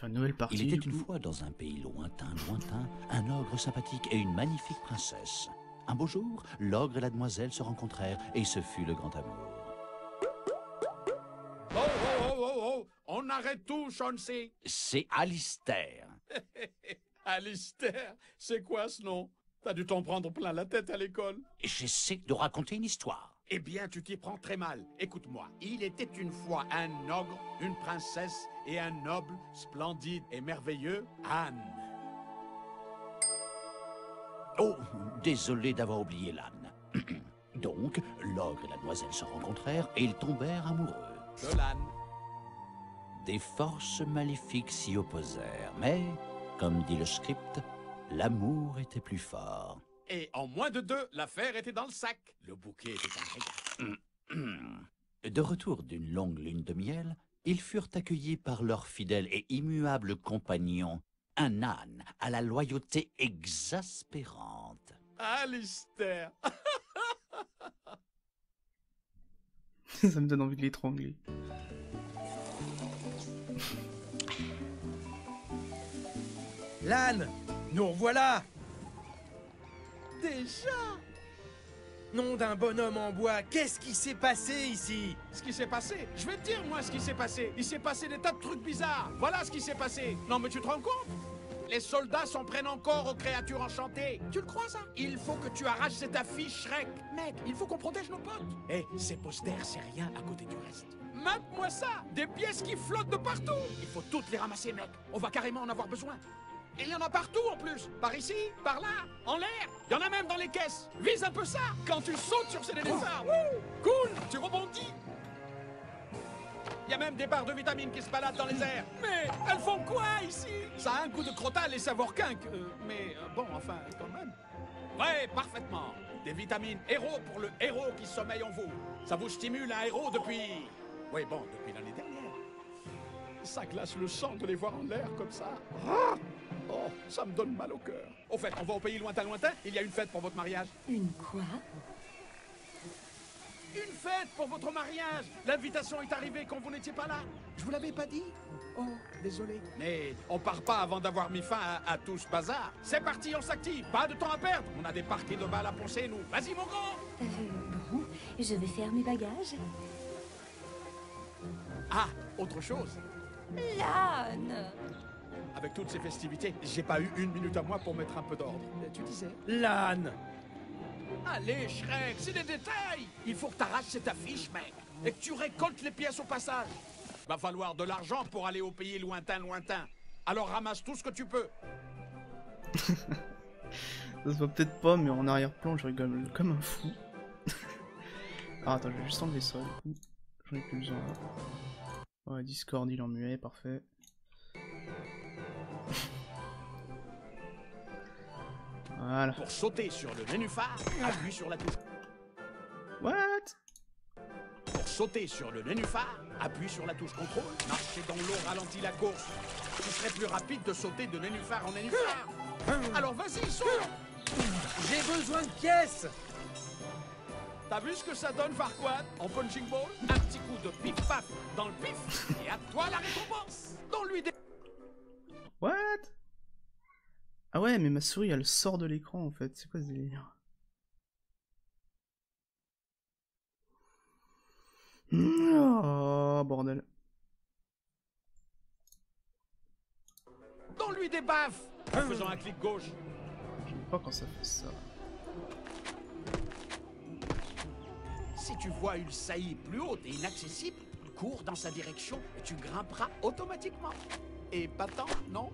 faire une nouvelle partie. Il était du une coup. fois dans un pays lointain, un ogre sympathique et une magnifique princesse. Un beau jour, l'ogre et la demoiselle se rencontrèrent et ce fut le grand amour. Oh, oh, oh, oh, oh. On arrête tout, Chauncey. C'est Alistair. Alistair, c'est quoi ce nom? T'as dû t'en prendre plein la tête à l'école. J'essaie de raconter une histoire. Eh bien, tu t'y prends très mal. Écoute-moi. Il était une fois un ogre, une princesse et un noble, splendide et merveilleux, Anne. Oh, désolé d'avoir oublié l'âne. Donc, l'ogre et la demoiselle se rencontrèrent et ils tombèrent amoureux. De l'âne. Des forces maléfiques s'y opposèrent, mais, comme dit le script, l'amour était plus fort. Et en moins de 2, l'affaire était dans le sac. Le bouquet était un régal. De retour d'une longue lune de miel, ils furent accueillis par leur fidèle et immuable compagnon, un âne à la loyauté exaspérante. Alistair. Ça me donne envie de l'étrangler. L'âne, nous revoilà. Déjà? Nom d'un bonhomme en bois, qu'est-ce qui s'est passé ici? Ce qui s'est passé? Je vais te dire, moi, ce qui s'est passé. Il s'est passé des tas de trucs bizarres. Voilà ce qui s'est passé. Non, mais tu te rends compte? Les soldats s'en prennent encore aux créatures enchantées. Tu le crois, ça? Il faut que tu arraches cette affiche, Shrek. Mec, il faut qu'on protège nos potes. Eh, ces posters, c'est rien à côté du reste. Mate-moi ça! Des pièces qui flottent de partout! Il faut toutes les ramasser, mec. On va carrément en avoir besoin. Et il y en a partout en plus. Par ici, par là, en l'air. Il y en a même dans les caisses. Vise un peu ça. Quand tu sautes sur ces nénuphars. Cool, tu rebondis. Il y a même des barres de vitamines qui se baladent dans les airs. Mais elles font quoi ici? Ça a un goût de crotal et saveur quinque. Bon, enfin, quand même. Ouais, parfaitement. Des vitamines héros pour le héros qui sommeille en vous. Ça vous stimule un héros depuis... Oui, bon, depuis l'année dernière. Ça glace le sang de les voir en l'air comme ça. Ah! Oh, ça me donne mal au cœur. Au fait, on va au pays lointain, il y a une fête pour votre mariage. Une quoi? Une fête pour votre mariage. L'invitation est arrivée quand vous n'étiez pas là. Je vous l'avais pas dit? Oh, désolé. Mais on part pas avant d'avoir mis fin à tout ce bazar. C'est parti, on s'active. Pas de temps à perdre. On a des parties de balles à poncer, nous. Vas-y, mon grand. Bon, je vais faire mes bagages. Ah, autre chose. L'âne! Avec toutes ces festivités, j'ai pas eu une minute à moi pour mettre un peu d'ordre. Tu disais? L'âne. Allez, Shrek, c'est des détails. Il faut que t'arraches cette affiche, mec. Et que tu récoltes les pièces au passage. Va falloir de l'argent pour aller au pays lointain. Alors ramasse tout ce que tu peux. Ça se voit peut-être pas, mais en arrière-plan, je rigole comme un fou. Ah, attends, je vais juste enlever ça, du coup. J'en ai plus besoin. Ouais, Discord, il est en muet, parfait. Voilà. Pour sauter sur le nénuphar, appuie sur la touche. What? Pour sauter sur le nénuphar, appuie sur la touche contrôle. Marcher dans l'eau ralentit la course. Ce serait plus rapide de sauter de nénuphar en nénuphar. Alors vas-y, saute. J'ai besoin de pièces. T'as vu ce que ça donne, Farquaad, en punching ball? Un petit coup de pif-paf dans le pif, et à toi la récompense. Donne-lui des... What? Ah ouais, mais ma souris, elle sort de l'écran, en fait. C'est quoi ce délire? Oh, bordel. Donne-lui des baffes en faisant un clic gauche. J'aime pas quand ça fait ça. Si tu vois une saillie plus haute et inaccessible, cours dans sa direction et tu grimperas automatiquement. Et pas tant, non?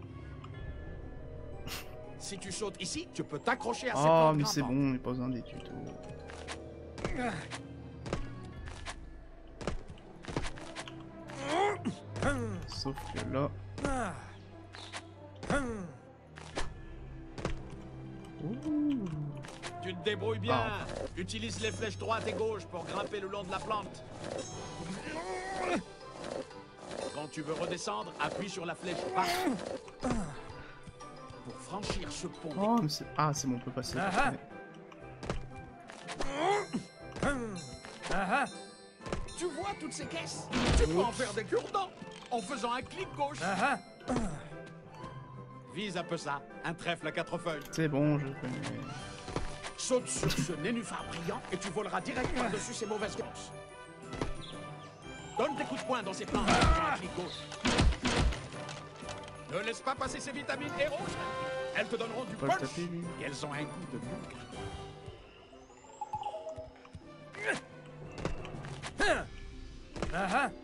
Si tu sautes ici, tu peux t'accrocher à ces Ah, plantes mais c'est grimpantes. bon, on n'est pas besoin des tutos. Sauf que là... Ouh. Tu te débrouilles bien. Ah. Utilise les flèches droite et gauche pour grimper le long de la plante. Quand tu veux redescendre, appuie sur la flèche droite. Pour franchir ce pont... Oh, mais c'est... Ah, c'est bon, on peut passer. Ah, ah. Tu vois toutes ces caisses? Tu peux en faire des cure-dents en faisant un clic gauche. Vise un peu ça. Un trèfle à 4 feuilles. C'est bon, je connais. Saute sur ce nénuphar brillant et tu voleras direct par-dessus ces mauvaises courses. Donne des coups de poing dans ces planches avec un clic gauche. Ne laisse pas passer ces vitamines héros. Elles te donneront du Faut le punch taper, lui. et elles ont un goût de bouc. Ah ah.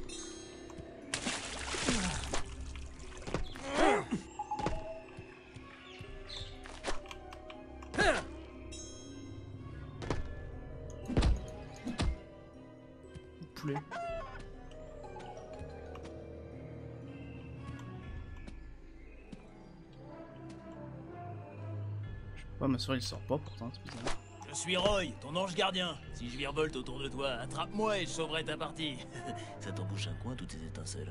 Poulet. Je sais pas, ma soeur il sort pas pourtant, c'est bizarre. Je suis Roy, ton ange gardien. Si je virevolte autour de toi, attrape-moi et je sauverai ta partie. Ça t'embouche un coin, toutes tes étincelles.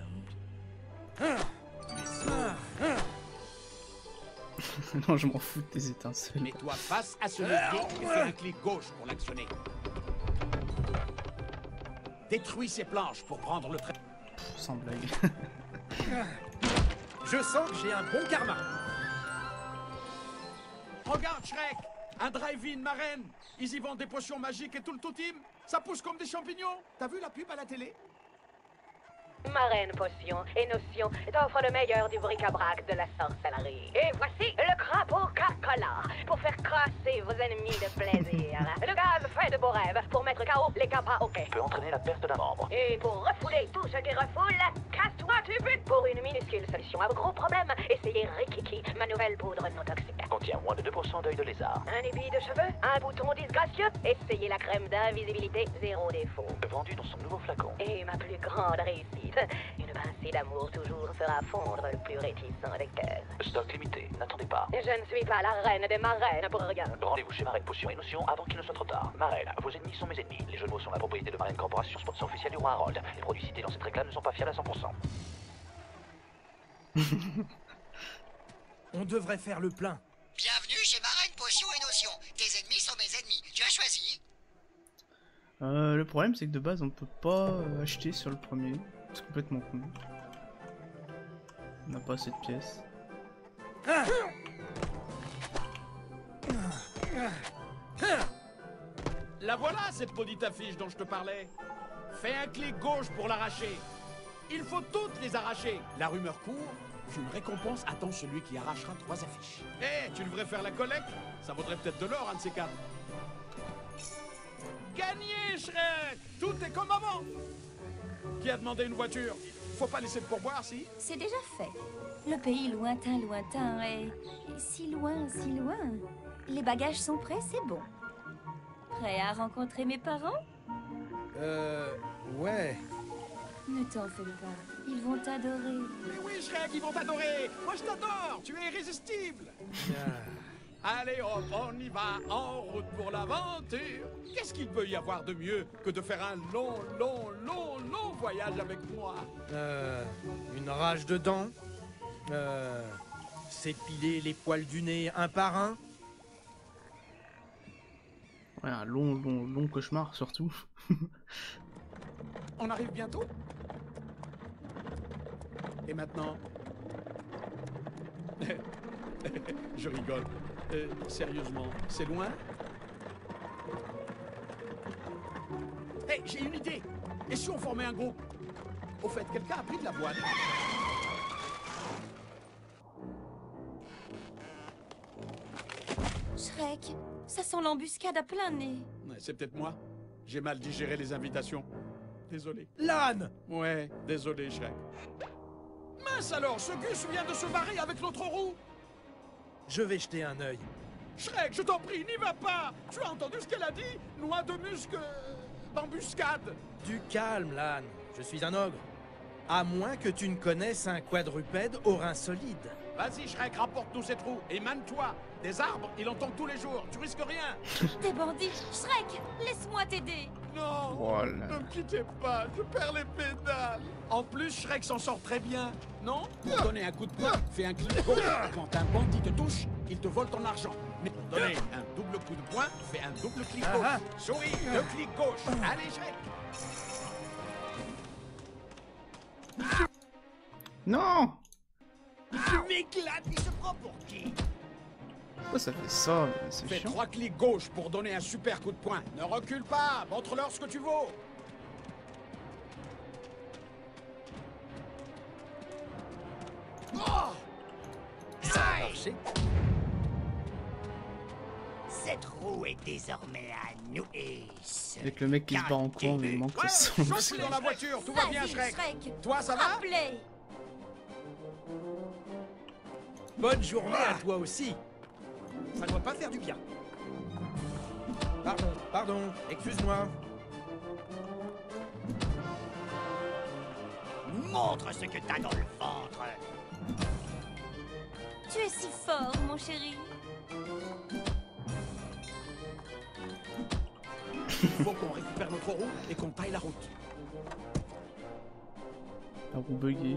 Non, je m'en fous de tes étincelles. Mets-toi face à ce levier et fais un clic gauche pour l'actionner. Détruis ces planches pour prendre le trait. Pff, sans blague. Je sens que j'ai un bon karma. Regarde Shrek, un drive-in marraine. Ils y vendent des potions magiques et tout le tout-team. Ça pousse comme des champignons. T'as vu la pub à la télé? Marraine Potion et Notion t'offre le meilleur du bric-à-brac de la sorcellerie. Et voici le crapaud Carcola pour faire crasser vos ennemis de plaisir. Le gaz fait de beaux rêves pour mettre KO les capas au quai. Peut entraîner la perte d'un membre. Et pour refouler tout ce qui refoule, casse-toi tu butes pour une minuscule solution à vos gros problèmes. Essayez Rikiki, ma nouvelle poudre non toxique. Contient moins de 2% d'œil de lézard. Un épi de cheveux, un bouton disgracieux, essayez la crème d'invisibilité, zéro défaut. Vendu dans son nouveau flacon. Et ma plus grande réussite, une pincée d'amour toujours fera fondre le plus réticent des cœurs. Stock limité, n'attendez pas. Je ne suis pas la reine des marraines pour rien. Rendez-vous chez Marraine Potion et Notion avant qu'il ne soit trop tard. Marraine, vos ennemis sont mes ennemis. Les jeux de mots sont la propriété de Marraine Corporation, sponsor officiel du roi Harold. Les produits cités dans cette réclame ne sont pas fiables à 100%. On devrait faire le plein. Bienvenue chez Marraine Potion et Notion. Tes ennemis sont mes ennemis. Tu as choisi? Le problème c'est que de base on peut pas acheter sur le premier. C'est complètement con. On n'a pas assez de pièces. La voilà, cette maudite affiche dont je te parlais. Fais un clic gauche pour l'arracher. Il faut toutes les arracher. La rumeur court qu'une récompense attend celui qui arrachera 3 affiches. Eh, tu devrais faire la collecte. Ça vaudrait peut-être de l'or, un de ces 4. Gagné, Shrek! Tout est comme avant. Qui a demandé une voiture? Faut pas laisser de pourboire, si? C'est déjà fait. Le pays lointain, lointain est si loin, si loin. Les bagages sont prêts, c'est bon. Prêt à rencontrer mes parents? Ouais. Ne t'en fais pas, ils vont t'adorer. Mais oui, Shrek, ils vont t'adorer. Moi, je t'adore. Tu es irrésistible. Allez hop, on y va, en route pour l'aventure. Qu'est-ce qu'il peut y avoir de mieux que de faire un long voyage avec moi? Une rage de dents. S'épiler les poils du nez un par un. Ouais, un long cauchemar surtout. On arrive bientôt? Et maintenant? Je rigole. Sérieusement, c'est loin? Hé, j'ai une idée! Et si on formait un groupe? Au fait, quelqu'un a pris de la boîte? Shrek, ça sent l'embuscade à plein nez. Ouais, c'est peut-être moi. J'ai mal digéré les invitations. Désolé. L'âne! Ouais, désolé, Shrek. Mince alors, ce Gus vient de se barrer avec l'autre roue! Je vais jeter un œil. Shrek, je t'en prie, n'y va pas! Tu as entendu ce qu'elle a dit? Noix de musc... d'embuscade! Du calme, l'âne. Je suis un ogre. À moins que tu ne connaisses un quadrupède aux reins solides. Vas-y, Shrek, rapporte-nous cette roue et mane-toi! Des arbres, il en tombe tous les jours, tu risques rien! Des bandits, Shrek, laisse-moi t'aider. Non! Voilà. Ne me quittez pas, je perds les pédales! En plus, Shrek s'en sort très bien, non? Pour donner un coup de poing, fais un clic gauche. Quand un bandit te touche, il te vole ton argent. Mais pour donner un double coup de poing, fais un double clic gauche. Souris, le clic gauche. Allez, Shrek! Non! Je m'éclate. Il se prend pour qui? Pourquoi ça fait ça? C'est Fais chiant. 3 clics gauche pour donner un super coup de poing. Ne recule pas, montre-leur ce que tu vaux. Oh! Ça a marché. Cette roue est désormais à nous et ce... Avec le mec qui se bat en courant, mais il manque Ouais, le sang. saute dans la voiture, tout va bien, Vas-y, Shrek. Toi, ça va? Play. Bonne journée à toi aussi. Ça doit pas faire du bien. Pardon, excuse-moi. Montre ce que t'as dans le ventre. Tu es si fort, mon chéri. Il faut qu'on récupère notre roue et qu'on taille la route. La roue buggée.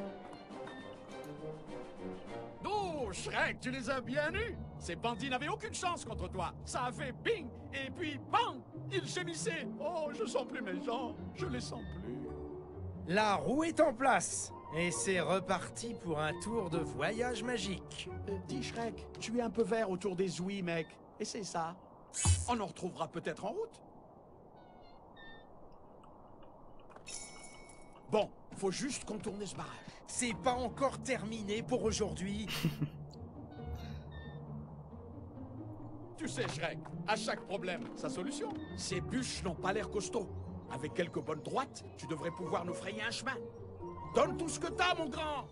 Oh, Shrek, tu les as bien eus. Ces bandits n'avaient aucune chance contre toi. Ça a fait bing, et puis bang. Ils gémissaient. Oh, je sens plus mes jambes. Je les sens plus. La roue est en place. Et c'est reparti pour un tour de voyage magique. Dis, Shrek, tu es un peu vert autour des ouïes, mec. Et c'est ça. On en retrouvera peut-être en route. Bon, faut juste contourner ce barrage. C'est pas encore terminé pour aujourd'hui. Tu sais, Shrek, à chaque problème, sa solution. Ces bûches n'ont pas l'air costauds. Avec quelques bonnes droites, tu devrais pouvoir nous frayer un chemin. Donne tout ce que t'as, mon grand.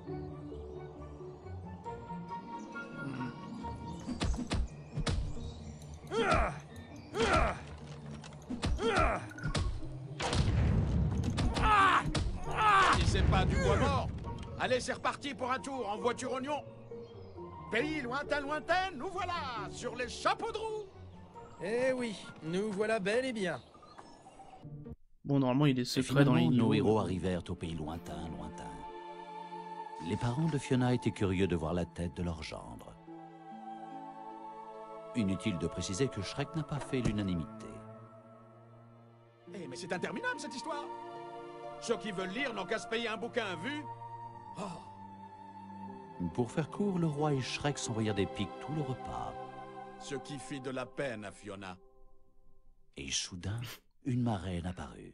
Si c'est pas du bois mort. Allez, c'est reparti pour un tour en voiture oignon. Pays lointain, lointain, nous voilà sur les chapeaux de roue. Eh oui, nous voilà bel et bien. Bon, normalement, il est Et secret dans les finalement, nos niveaux. héros arrivèrent au pays lointain, lointain. Les parents de Fiona étaient curieux de voir la tête de leur gendre. Inutile de préciser que Shrek n'a pas fait l'unanimité. Eh, mais c'est interminable cette histoire. Ceux qui veulent lire n'ont qu'à se payer un bouquin vu. Oh, Pour faire court, le roi et Shrek s'envoyèrent des piques tout le repas. ce qui fit de la peine à Fiona. Et soudain, une marraine apparut.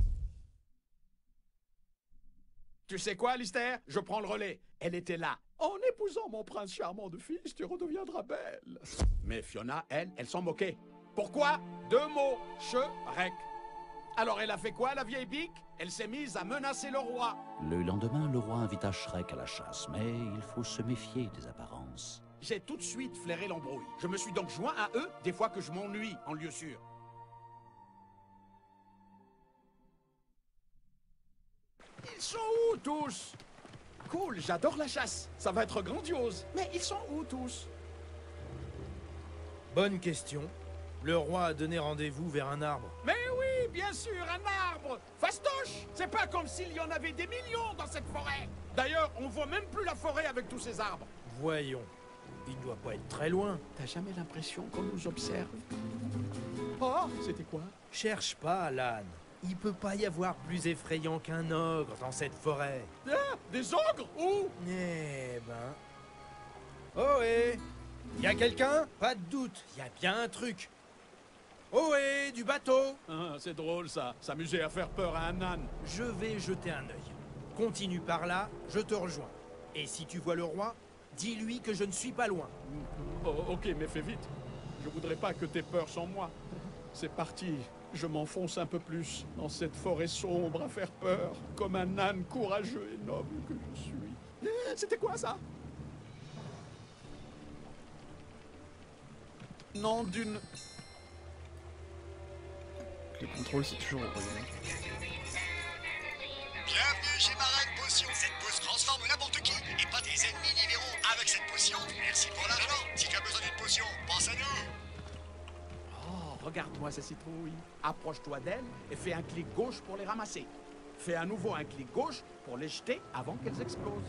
Tu sais quoi, Lister? Je prends le relais. Elle était là. En épousant mon prince charmant de fils, tu redeviendras belle. Mais Fiona, elle s'en moquait. Pourquoi? 2 mots. Shrek. Alors elle a fait quoi, la vieille bique? Elle s'est mise à menacer le roi. Le lendemain, le roi invita Shrek à la chasse, mais il faut se méfier des apparences. J'ai tout de suite flairé l'embrouille. Je me suis donc joint à eux des fois que je m'ennuie en lieu sûr. Ils sont où tous? Cool, j'adore la chasse. Ça va être grandiose. Mais ils sont où tous? Bonne question. Le roi a donné rendez-vous vers un arbre. Mais oui, bien sûr, un arbre. Fastoche! C'est pas comme s'il y en avait des millions dans cette forêt. D'ailleurs, on voit même plus la forêt avec tous ces arbres. Voyons. Il doit pas être très loin. T'as jamais l'impression qu'on nous observe? Oh, c'était quoi? Cherche pas, Alan. Il peut pas y avoir plus effrayant qu'un ogre dans cette forêt. Ah, des ogres? Où? Eh ben... Ohé! Y a quelqu'un? Pas de doute, y a bien un truc. Ohé, du bateau! Ah, c'est drôle ça, s'amuser à faire peur à un âne. Je vais jeter un œil. Continue par là, je te rejoins. Et si tu vois le roi, dis-lui que je ne suis pas loin. Oh, ok, mais fais vite. Je voudrais pas que t'aies peur sans moi. C'est parti. Je m'enfonce un peu plus dans cette forêt sombre à faire peur, comme un âne courageux et noble que je suis. C'était quoi ça? Nom d'une... Les contrôles, c'est toujours horrible. Bienvenue chez Marraine Potion. Cette pose transforme n'importe qui et pas tes ennemis ni verront avec cette potion. Merci pour l'argent. Si tu as besoin d'une potion, pense à nous. Oh, regarde-moi ces citrouilles. Approche-toi d'elles et fais un clic gauche pour les ramasser. Fais à nouveau un clic gauche pour les jeter avant qu'elles explosent.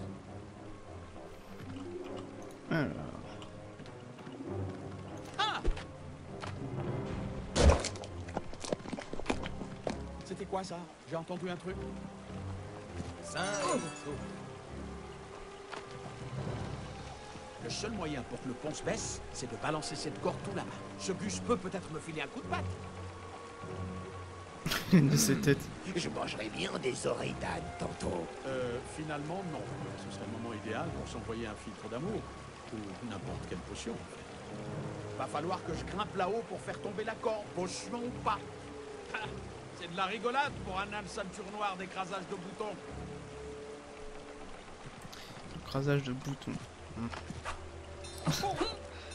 Alors, Ah! C'était quoi ça? J'ai entendu un truc. Saint Le seul moyen pour que le pont se baisse, c'est de balancer cette corde tout la main. Ce bus peut peut-être me filer un coup de patte. De ses têtes. Je mangerai bien des oreilles d'âne tantôt. Finalement, non. Ce serait le moment idéal pour s'envoyer un filtre d'amour. Ou n'importe quelle potion, en fait. Va falloir que je grimpe là-haut pour faire tomber la corde, potion ou pas. Ah, c'est de la rigolade pour un âne ceinture noire d'écrasage de boutons. Écrasage de boutons. Oh,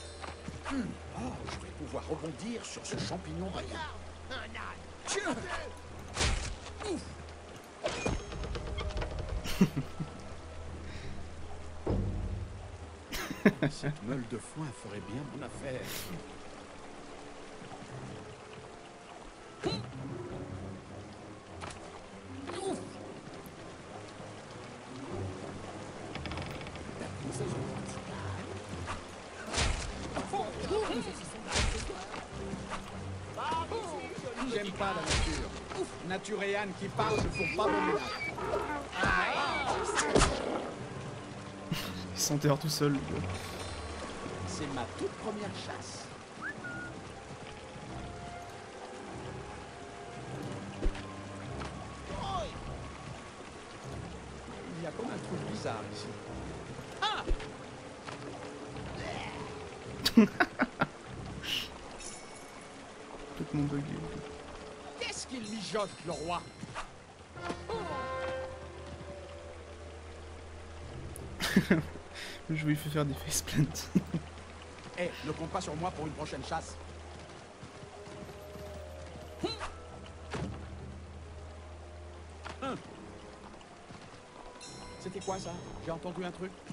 je vais pouvoir rebondir sur ce champignon rayé. Un âne. Tiens. Ouf. Cette meule de foin ferait bien mon affaire. J'aime pas la nature. Nature et âne qui parlent ne font pas bon ménage. Il s'enterre tout seul. C'est ma toute première chasse. Il y a comme un truc bizarre ici. Ah! Complètement bugué. Qu'est-ce qu'il mijote, le roi? Je lui fais faire des faceplant. Eh, ne compte pas sur moi pour une prochaine chasse. C'était quoi ça? J'ai entendu un truc.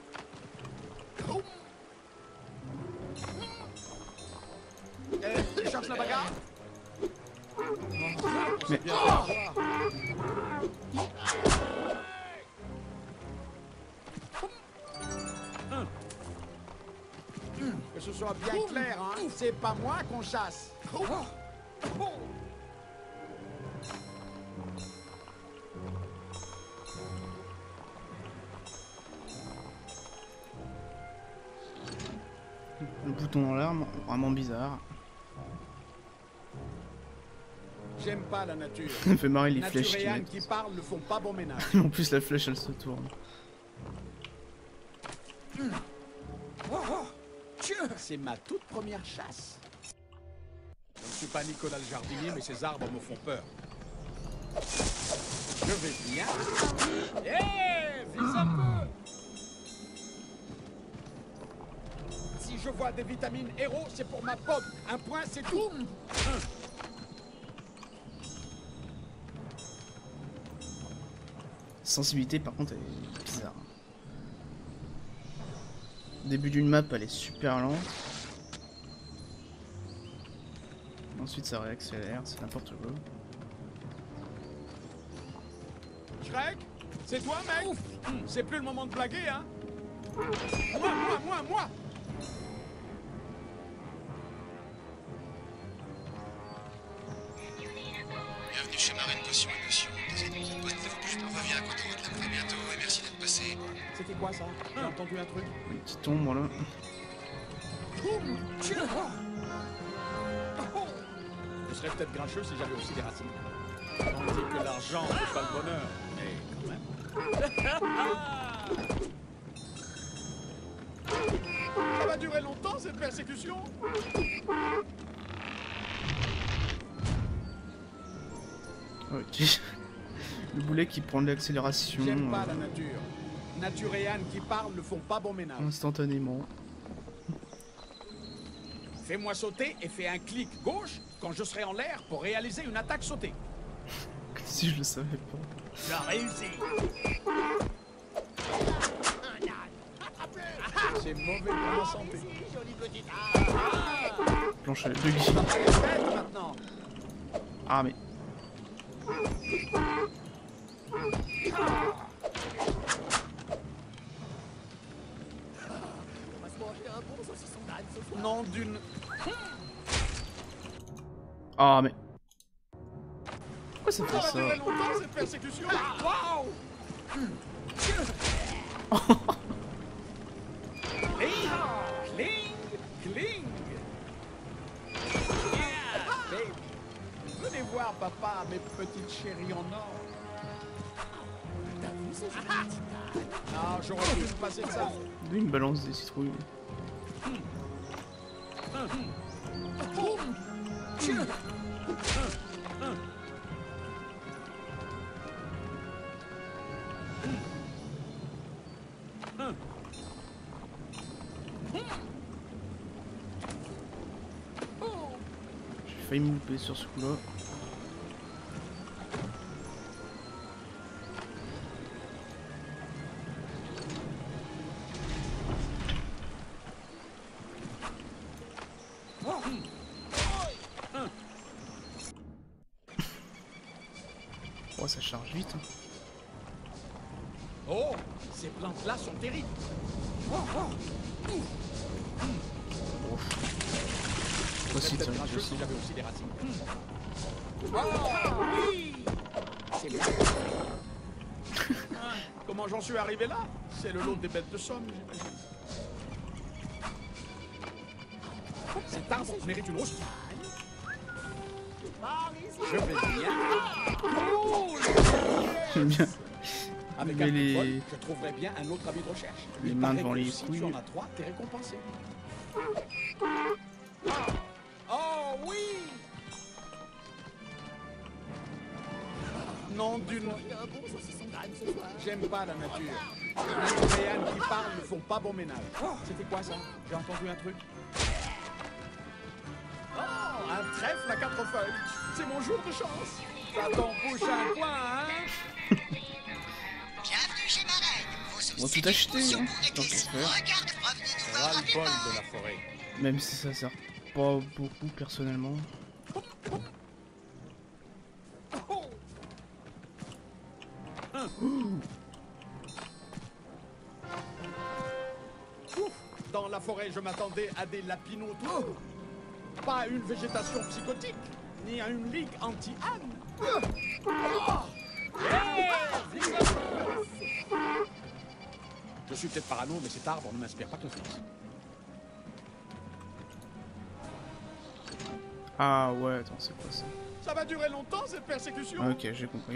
Tu cherches la bagarre? Mais... Que ce soit bien clair, hein? C'est pas moi qu'on chasse. Le bouton dans l'arme, vraiment bizarre. J'aime pas la nature. Ça me fait marrer les flèches Nature qui et âne mettent. qui parlent ne font pas bon ménage. En plus la flèche elle se tourne. C'est ma toute première chasse. Je ne suis pas Nicolas le jardinier, mais ces arbres me font peur. Je vais bien. Hé, vise un peu. Si je vois des vitamines héros, c'est pour ma pomme. Un point, c'est tout. Sensibilité par contre elle est bizarre. Début d'une map elle est super lente. Ensuite ça réaccélère, c'est n'importe quoi. Shrek, c'est toi, mec? C'est plus le moment de blaguer, hein? Moi! Bienvenue chez Marraine Potion et Notion. Des ennemis qui postent je te reviens à côté de la très bientôt et merci d'être passé. C'était quoi ça? J'ai entendu un truc. Une petite ombre là. Je serais peut-être grincheux si j'avais aussi des racines. On dit que l'argent fait pas le bonheur, mais quand même. Ça va durer longtemps cette persécution? Ok. Le boulet qui prend de l'accélération J'aime pas la nature. Nature et âne qui parlent ne font pas bon ménage. instantanément. Fais-moi sauter et fais un clic gauche quand je serai en l'air pour réaliser une attaque sautée. Si je le savais pas. Tu as réussi. C'est mauvais pour ma santé. Planche à buggy. Maintenant. Ah mais. Nom d'une... Ah mais. Pourquoi ça fait Ça va durer ça? longtemps cette persécution? Waouh! Et revoir, papa, mes petites chéries en or. Ah, j'aurais pu me passer de ça. D'où il me balance des citrouilles? J'ai failli me louper sur ce coup-là. Oh, ça charge vite. Hein. Oh, ces plantes-là sont terribles. Aussi, Peut-être tiens, gracieux aussi. si j'avais aussi des racines. Comment j'en suis arrivé là? C'est le lot des bêtes de somme, j'imagine. Cet arbre mérite une hausse. Je vais bien. J'aime bien. Avec Mais un peu de les- bol, je trouverai bien un autre avis de recherche. les Il mains paraît devant que les si couilles. tu en as 3, t'es récompensé. Oh oui! Nom d'une... J'aime pas la nature. Les Coréennes qui parlent ne font pas bon ménage. C'était quoi ça? J'ai entendu un truc. Oh, un trèfle à 4 feuilles. C'est mon jour de chance. Ça t'en bouche un coin, hein? Bienvenue chez Marraine. Vos On va soucis tout acheter, potions hein, pour tant qu'à éclaircir faire. vos regards. Revenez nous voir Ras-le-bol rapidement. de la forêt. Même si ça sert pas beaucoup personnellement. Dans la forêt, je m'attendais à des lapinots tout. Pas à une végétation psychotique, ni à une ligue anti-âne. Je suis peut-être parano, mais cet arbre ne m'inspire pas confiance. Ah ouais, attends, c'est quoi ça? Ça va durer longtemps, cette persécution? Ah, ok, j'ai compris.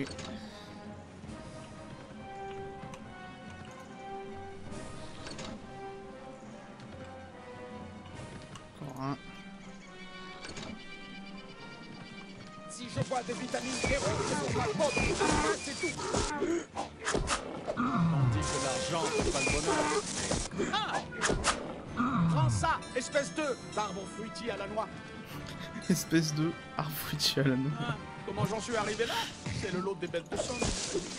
Encore un. Si je vois des vitamines héros sur ma peau, c'est tout. On dit que l'argent n'est pas le bonheur. Ah! Prends ça, espèce d'arbre fruitier à la noix. Espèce de arbre fruitier à la noix. Hein? Comment j'en suis arrivé là? C'est le lot des bêtes de somme.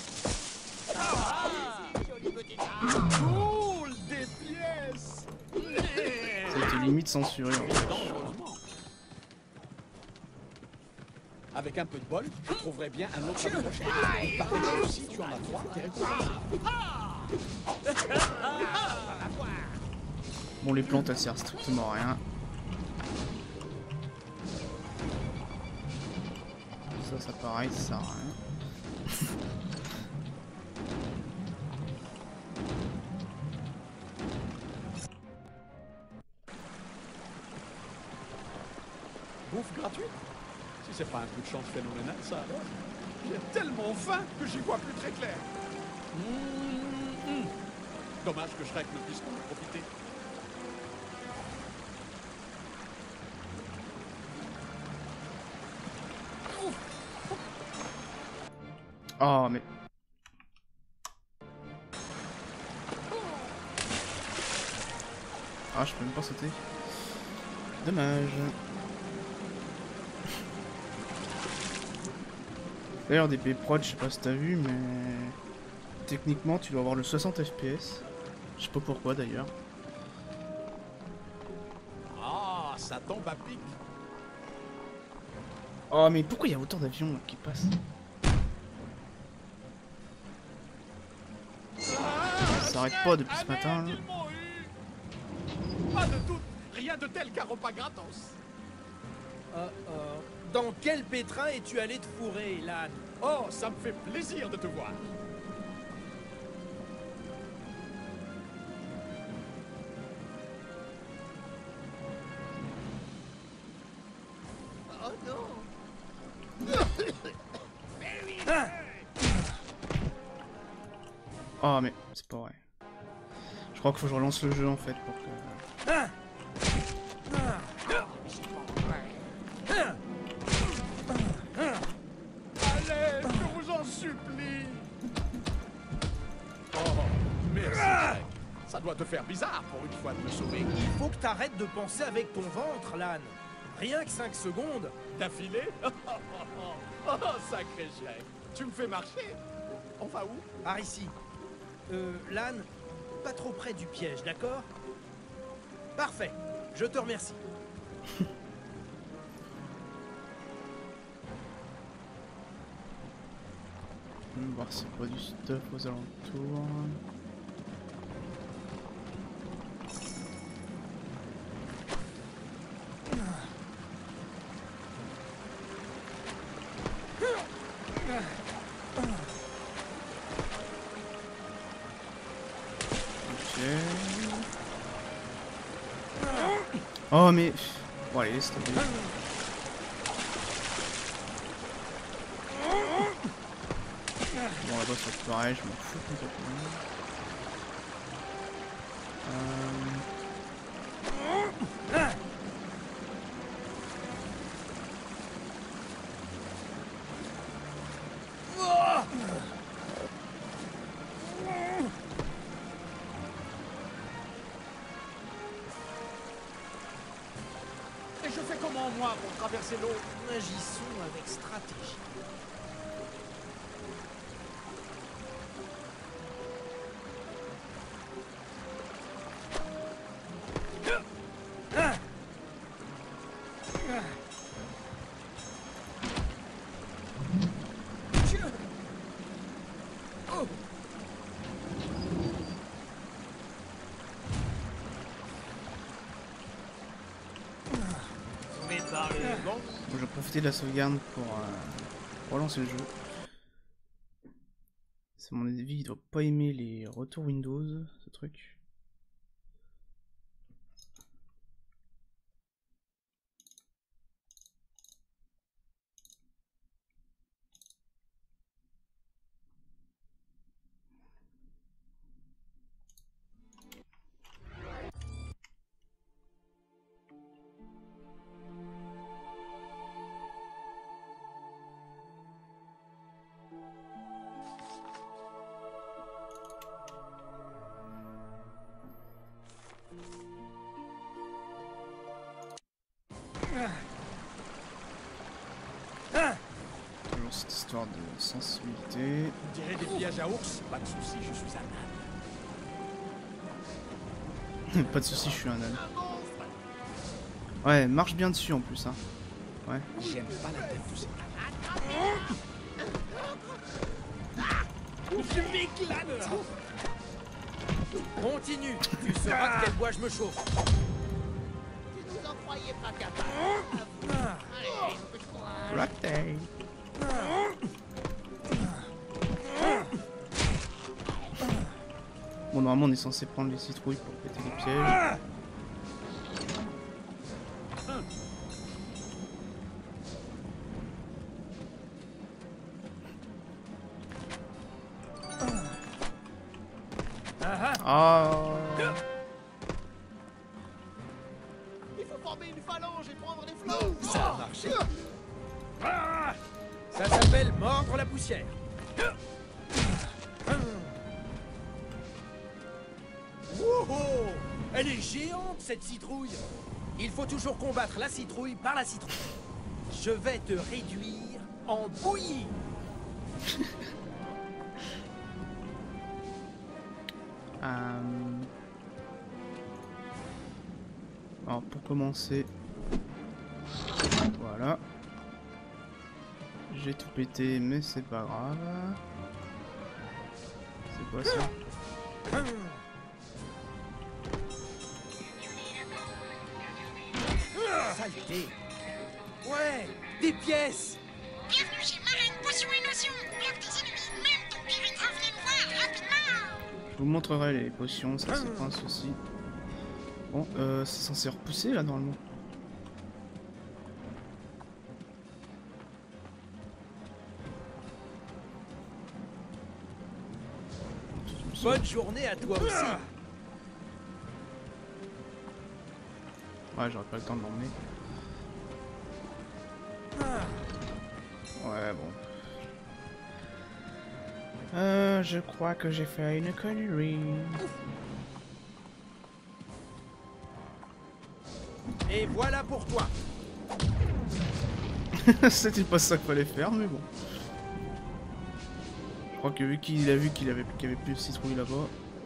Cool, des pièces. Ça a été limite censuré en fait. Dangereusement. Avec un peu de bol, je trouverai bien un autre ami prochain. Il paraît que si tu en as 3, t'es récompensé. Bon, les plantes elles servent strictement à rien. Ça pareil, ça sert à rien. Bouffe gratuite? Si c'est pas un coup de chance phénoménal, ça alors. J'ai tellement faim que j'y vois plus très clair. Dommage que Shrek ne puisse pas en profiter. Oh, mais. Ah, je peux même pas sauter. Dommage. D'ailleurs, des prod, je sais pas si t'as vu, mais. Techniquement, tu dois avoir le 60 FPS. Je sais pas pourquoi d'ailleurs. Ah, ça tombe à pic. Oh, mais pourquoi il y a autant d'avions là, qui passent? Ça s'arrête pas depuis ce matin. Allez, qu'ils m'ont eu. Pas de doute, rien de tel qu'un repas gratos. Dans quel pétrin es-tu allé te fourrer, Lan? Oh, ça me fait plaisir de te voir. Oh non! Oh mais c'est pas vrai. Je crois qu'il faut que je relance le jeu en fait pour que... Allez, je vous en supplie. Oh, merci. Greg. Ça doit te faire bizarre pour une fois de me sauver. Il faut que t'arrêtes de penser avec ton ventre, Lan. Rien que 5 secondes. D'affilée. Oh, sacré chef. Tu me fais marcher. On va où? Par ici. Lan, pas trop près du piège, d'accord? Parfait. Je te remercie. On va voir si c'est pas du stuff aux alentours. Oh mais... Bon allez, laisse tomber. Bon là-bas c'est pareil, je m'en fous complètement. Et je fais comment moi pour traverser l'eau? Agissons avec stratégie. Je vais profiter de la sauvegarde pour relancer le jeu. C'est mon avis, il doit pas aimer les retours Windows, ce truc. Toujours cette histoire de sensibilité. On dirait des pièges à ours. Pas de soucis, je suis un âne. Pas de soucis, je suis un âne. Ouais, marche bien dessus en plus, hein. Ouais. J'aime pas la tête de ces Tu m'éclates. Continue. Tu sauras de quel bois je me chauffe. Vous en croyez pas capable. Raté. Bon, normalement, on est censé prendre les citrouilles pour péter les pièges. Ah. Il faut former une phalange et prendre les flots. Ça a marché. Ah, ça s'appelle mordre la poussière. Wouhou! Elle est géante cette citrouille. Il faut toujours combattre la citrouille par la citrouille. Je vais te réduire en bouillie. Alors pour commencer, voilà. J'ai tout pété, mais c'est pas grave. C'est quoi ça? Saleté. Ouais, des pièces. Bienvenue chez Marraine Potion et Notion. Bloque tes ennemis, même ton pirate, revenez nous voir rapidement. Je vous montrerai les potions, ça c'est pas un souci. Bon, c'est censé repousser là normalement. morceau. Bonne journée à toi aussi. Ouais, j'aurais pas le temps de l'emmener. Ouais, bon. Je crois que j'ai fait une connerie. Et voilà pour toi. C'était pas ça qu'il fallait faire, mais bon. Je crois que vu qu'il a vu qu'il y avait plus de citrouilles là-bas.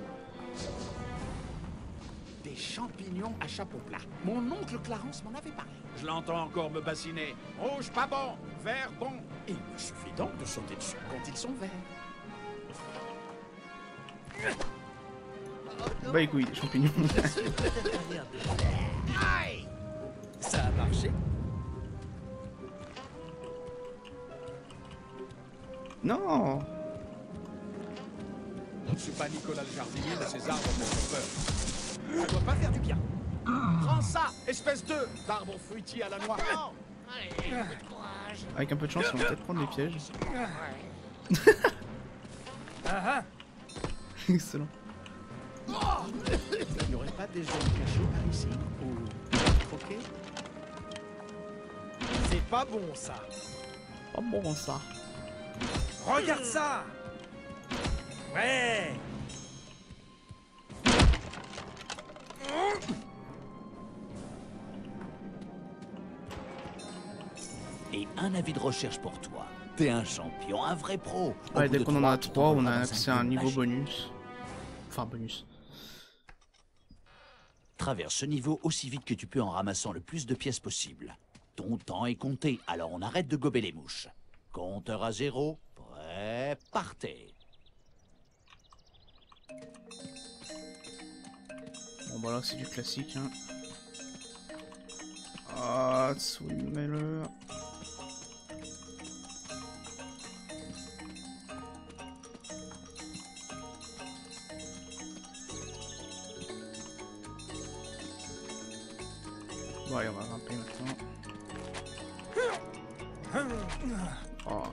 Des champignons à chapeau plat. Mon oncle Clarence m'en avait parlé. Je l'entends encore me bassiner. Rouge pas bon, vert bon. Il me suffit donc de sauter dessus quand ils sont verts. Bah les couilles, des champignons. Aïe! Ça a marché. Non! Je suis pas Nicolas le jardinier, mais ces arbres me font peur. Ça doit pas faire du bien. Prends ça, espèce d'arbre fruitier à la noix. Avec un peu de chance, on va peut-être prendre des pièges. Ah ah. Excellent. Il n'y aurait pas des zones cachées par ici? Ou croquées? C'est pas bon ça. Oh bon ça. Regarde ça. Ouais. Et un avis de recherche pour toi. T'es un champion, un vrai pro. Au Ouais, bout dès de qu'on en a tu 3, on t'envoleras a dans accès à un club niveau magique. bonus. Enfin, bonus. Traverse ce niveau aussi vite que tu peux en ramassant le plus de pièces possible. Ton temps est compté, alors on arrête de gober les mouches. Compteur à 0, prêt, partez. Bon bah là c'est du classique hein. Ah, swimmer. Bon allez, on va grimper maintenant. Oh.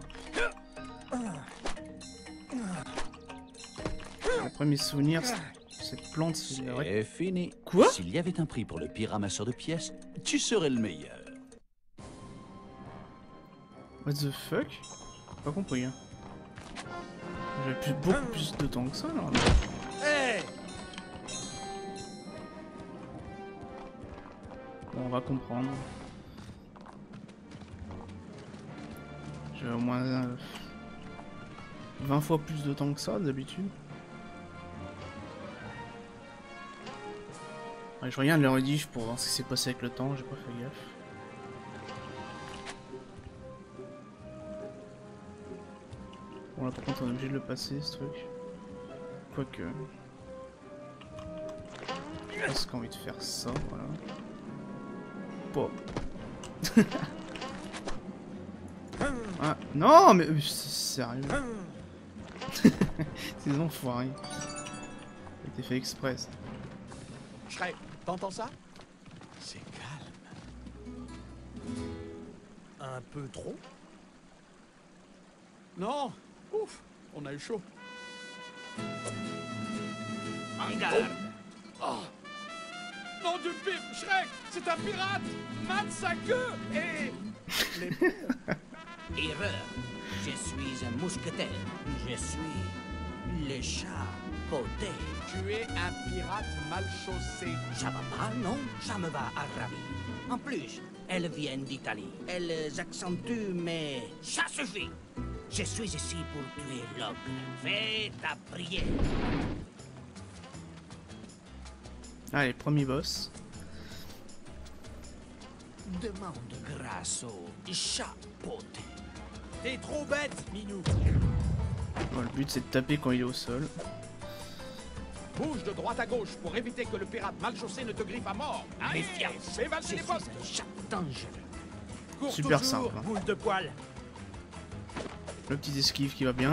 Le premier souvenir, cette plante, c'est vrai. C'est fini. Quoi? S'il y avait un prix pour le pire ramasseur de pièces, tu serais le meilleur. What the fuck? Pas compris hein. J'avais beaucoup plus de temps que ça là. Hey. Bon, on va comprendre. J'ai au moins 20 fois plus de temps que ça d'habitude. Ouais, je regarde le rediff pour voir ce qui s'est passé avec le temps, j'ai pas fait gaffe. Bon là par contre on est obligé de le passer ce truc. Quoique... J'ai presque envie de faire ça, voilà. Pop. Ah, non mais c'est sérieux. C'est des enfoirés. Ça a été fait exprès ça. Shrek, t'entends ça? C'est calme. Un peu trop. Non! Ouf! On a eu chaud. En garde. Oh! Non du pire! Shrek! C'est un pirate! Mate sa queue! Et... les... Erreur. Je suis un mousquetaire. Je suis le chat poté. Tu es un pirate mal chaussé. Ça va pas, non? Ça me va à ravir. En plus, elles viennent d'Italie. Elles accentuent, mais ça suffit. Je suis ici pour tuer l'ogre. Fais ta prière. Allez, premier boss. Demande grâce au chat poté. T'es trop bête, Minou. Bon, le but c'est de taper quand il est au sol. Bouge de droite à gauche pour éviter que le pirate mal chaussé ne te griffe à mort. Allez, Méfiance. fais valser Je les suis postes. un chat dangereux. Cours Super toujours, simple, hein. boule de poil. Le petit esquive qui va bien.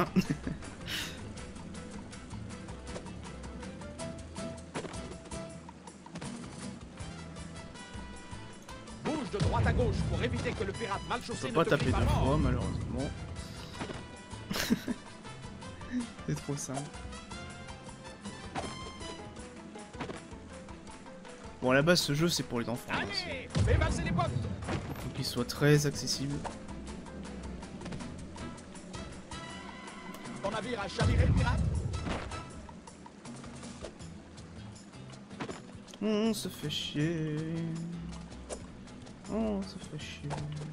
Bouge de droite à gauche pour éviter que le pirate mal On chaussé peut ne pas te taper griffe à deux fois mort. malheureusement. C'est trop simple. Bon, à la base, ce jeu, c'est pour les enfants. Hein, Allez, fais valser les potes. faut qu'il soit très accessible. Ton navire a chaviré le pirate. On se fait chier. On se fait chier.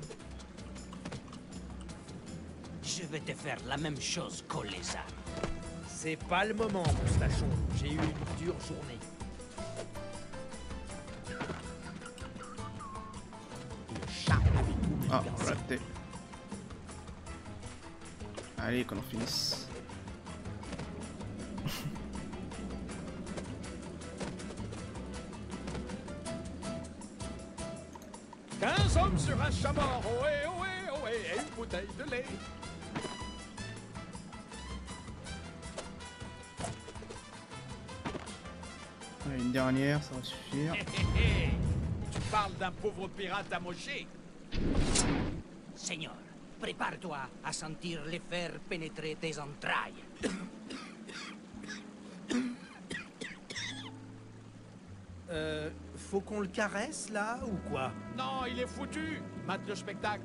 Je vais te faire la même chose qu'au lézard. C'est pas le moment, Moustachon. J'ai eu une dure journée. Le chat avait tout Ah, bouleversé. raté. Allez, qu'on en finisse. Quinze hommes sur un chat mort. Ohé, ohé, ohé. Et une bouteille de lait. Allez, une dernière, ça va suffire. Tu parles d'un pauvre pirate amoché. Seigneur, prépare-toi à sentir les fers pénétrer tes entrailles. Faut qu'on le caresse, là, ou quoi? Non, il est foutu. Mate le spectacle.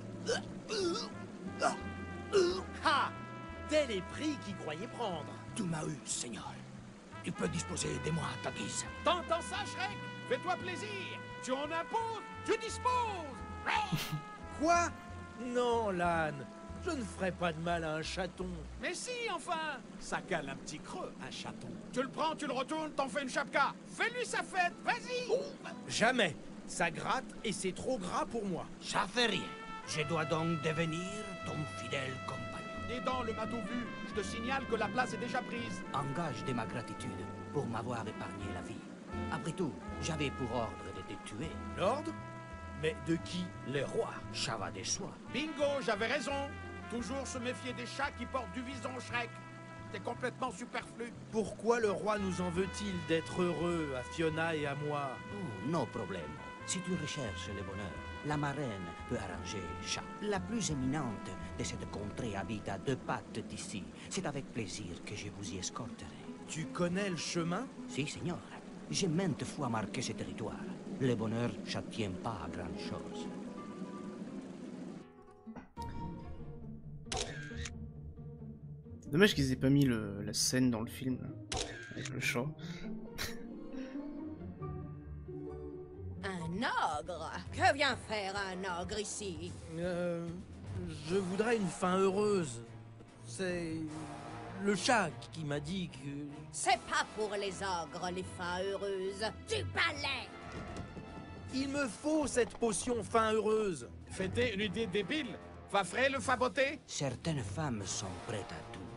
Ha! Tel est prix qu'il croyait prendre. Tu m'as eu, Seigneur. Tu peux disposer de moi à ta guise. T'entends ça, Shrek? Fais-toi plaisir. Tu en imposes, tu disposes. Quoi? Non, l'âne. Je ne ferai pas de mal à un chaton. Mais si, enfin. Ça cale un petit creux, un chaton. Tu le prends, tu le retournes, t'en fais une chapka. Fais-lui sa fête, vas-y. Jamais. Ça gratte et c'est trop gras pour moi. Ça fait rien. Je dois donc devenir ton fidèle compagnon. Et dans le matou vu, je te signale que la place est déjà prise. Engage de ma gratitude pour m'avoir épargné la vie. Après tout, j'avais pour ordre de te tuer. L'ordre? Mais de qui? Le roi. Ça va de soi. Bingo, j'avais raison. Toujours se méfier des chats qui portent du vison, Shrek. T'es complètement superflu. Pourquoi le roi nous en veut-il d'être heureux à Fiona et à moi? Oh, no problème. Si tu recherches le bonheur, la marraine peut arranger chat. La plus éminente de cette contrée habite à 2 pattes d'ici. C'est avec plaisir que je vous y escorterai. Tu connais le chemin? Si, Seigneur. J'ai maintes fois marqué ce territoire. Le bonheur, ça tient pas à grande chose. Dommage qu'ils aient pas mis la scène dans le film, là, avec le chat. Un ogre? Que vient faire un ogre ici? Je voudrais une fin heureuse. C'est le chat qui m'a dit que... C'est pas pour les ogres, les fins heureuses. Du balai! Il me faut cette potion fin heureuse. Fêter une idée débile. Va frais le faboter? Certaines femmes sont prêtes à tout.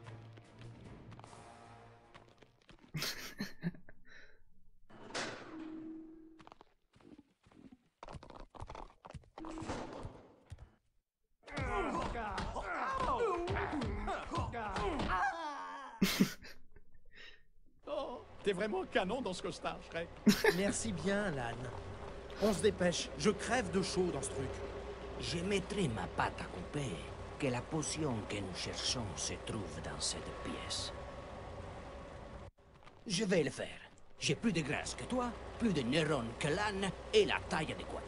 Oh, t'es vraiment canon dans ce costard, Shrek. Merci bien, l'âne. On se dépêche. Je crève de chaud dans ce truc. Je mettrai ma patte à couper que la potion que nous cherchons se trouve dans cette pièce. Je vais le faire. J'ai plus de graisse que toi, plus de neurones que l'âne et la taille adéquate.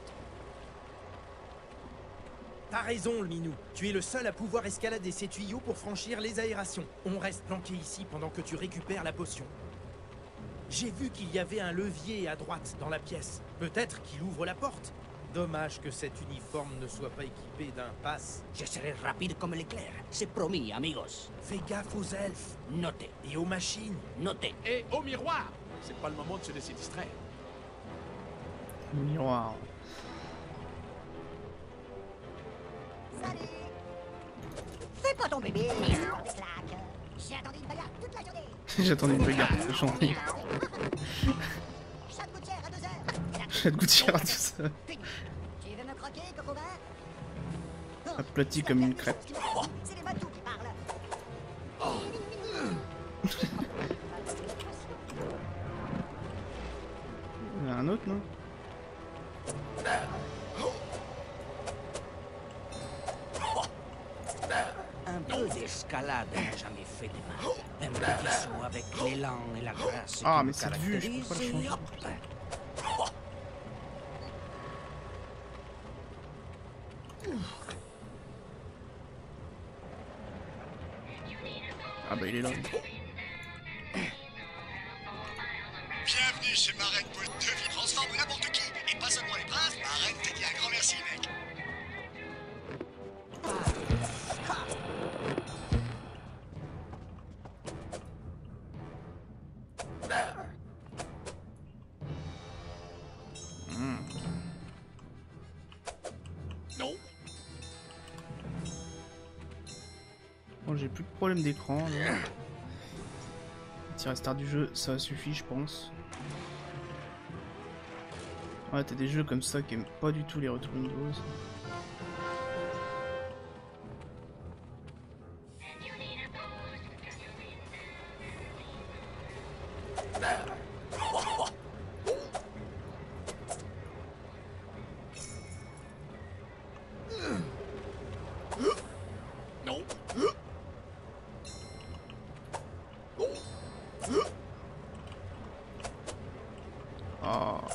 T'as raison, le minou. Tu es le seul à pouvoir escalader ces tuyaux pour franchir les aérations. On reste planqué ici pendant que tu récupères la potion. J'ai vu qu'il y avait un levier à droite dans la pièce. Peut-être qu'il ouvre la porte. Dommage que cet uniforme ne soit pas équipé d'un pass. Je serai rapide comme l'éclair. C'est promis, amigos. Fais gaffe aux elfes. Notez. Et aux machines. Notez. Et au miroir. C'est pas le moment de se laisser distraire. Le miroir. Salut! Fais pas ton bébé! Slack! J'ai attendu une bagarre toute la journée! J'attendais une bagarre, c'est gentil. Chat de gouttière à 2h! Chat de gouttière à 2h. Tu veux me croquer, Cocobin? Aplati comme une crêpe. C'est les matous qui parlent! Il y en a un autre, non? Un peu d'escalade n'a jamais fait de mal. Un petit saut avec l'élan et la grâce Ah, qui mais me cette vue, je peux pas la caractérise, changer. et hop. Ah bah il est là. Bienvenue chez Marraine Potion. Devine, transforme n'importe qui, et pas seulement les princes. Marraine te dit un grand merci, mec. Bon, j'ai plus de problème d'écran. Petit restart du jeu, ça suffit, je pense. Ouais, t'as des jeux comme ça qui aiment pas du tout les retours Windows. Ah.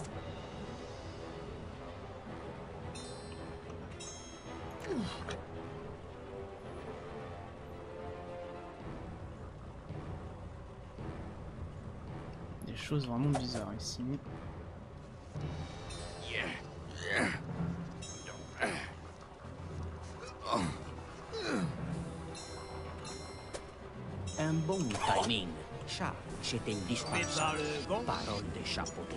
Des choses vraiment bizarres ici. Un bon timing. Chat, c'est indispensable. Parole d'échappée.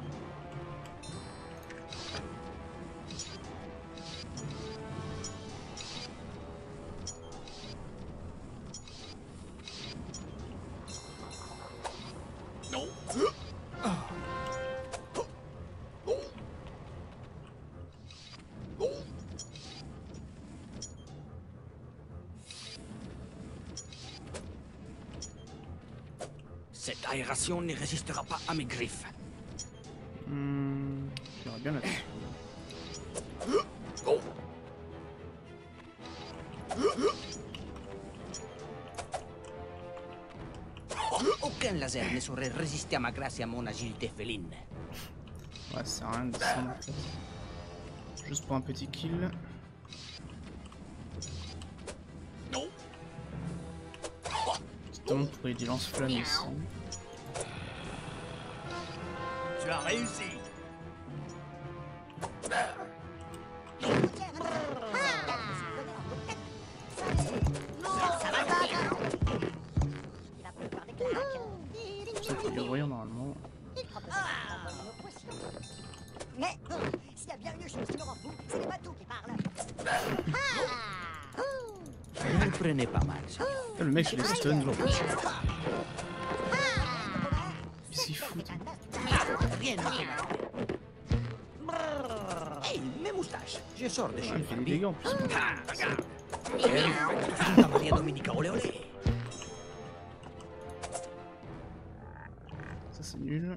Cette aération ne résistera pas à mes griffes. J'aimerais bien là-dessus. Aucun laser ne saurait résister à ma grâce et à mon agilité féline. Ouais, ça sert à rien de descendre en fait. Juste pour un petit kill. Justement pour des lance-flammes ici. Tu as réussi. Ça faut les voyants normalement. Mais s'il y a bien une chose qui me rend fou, c'est les bateaux qui parlent. Vous le prenez pas mal, ça. Le mec je les stun genre. Qu'est-ce qu'il fout? Rien ne fait mal. Hey, mes moustaches. Je sors de chez Il fait des dégâts en plus. Santa Maria Dominica, olé olé. Ça c'est nul.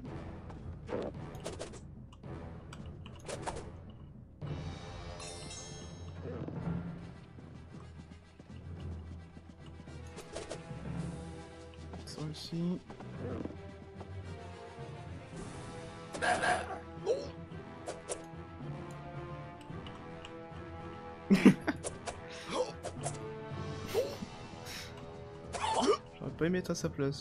Ça aussi. J'aurais pas aimé être à sa place.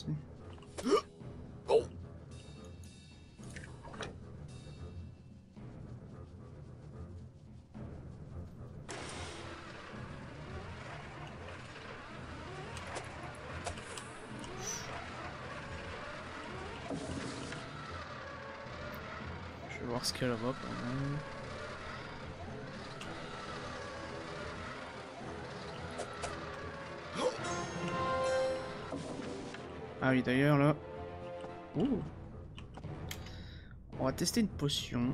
Je vais voir ce qu'elle a là-bas quand même. Ah oui d'ailleurs là. Ouh. On va tester une potion.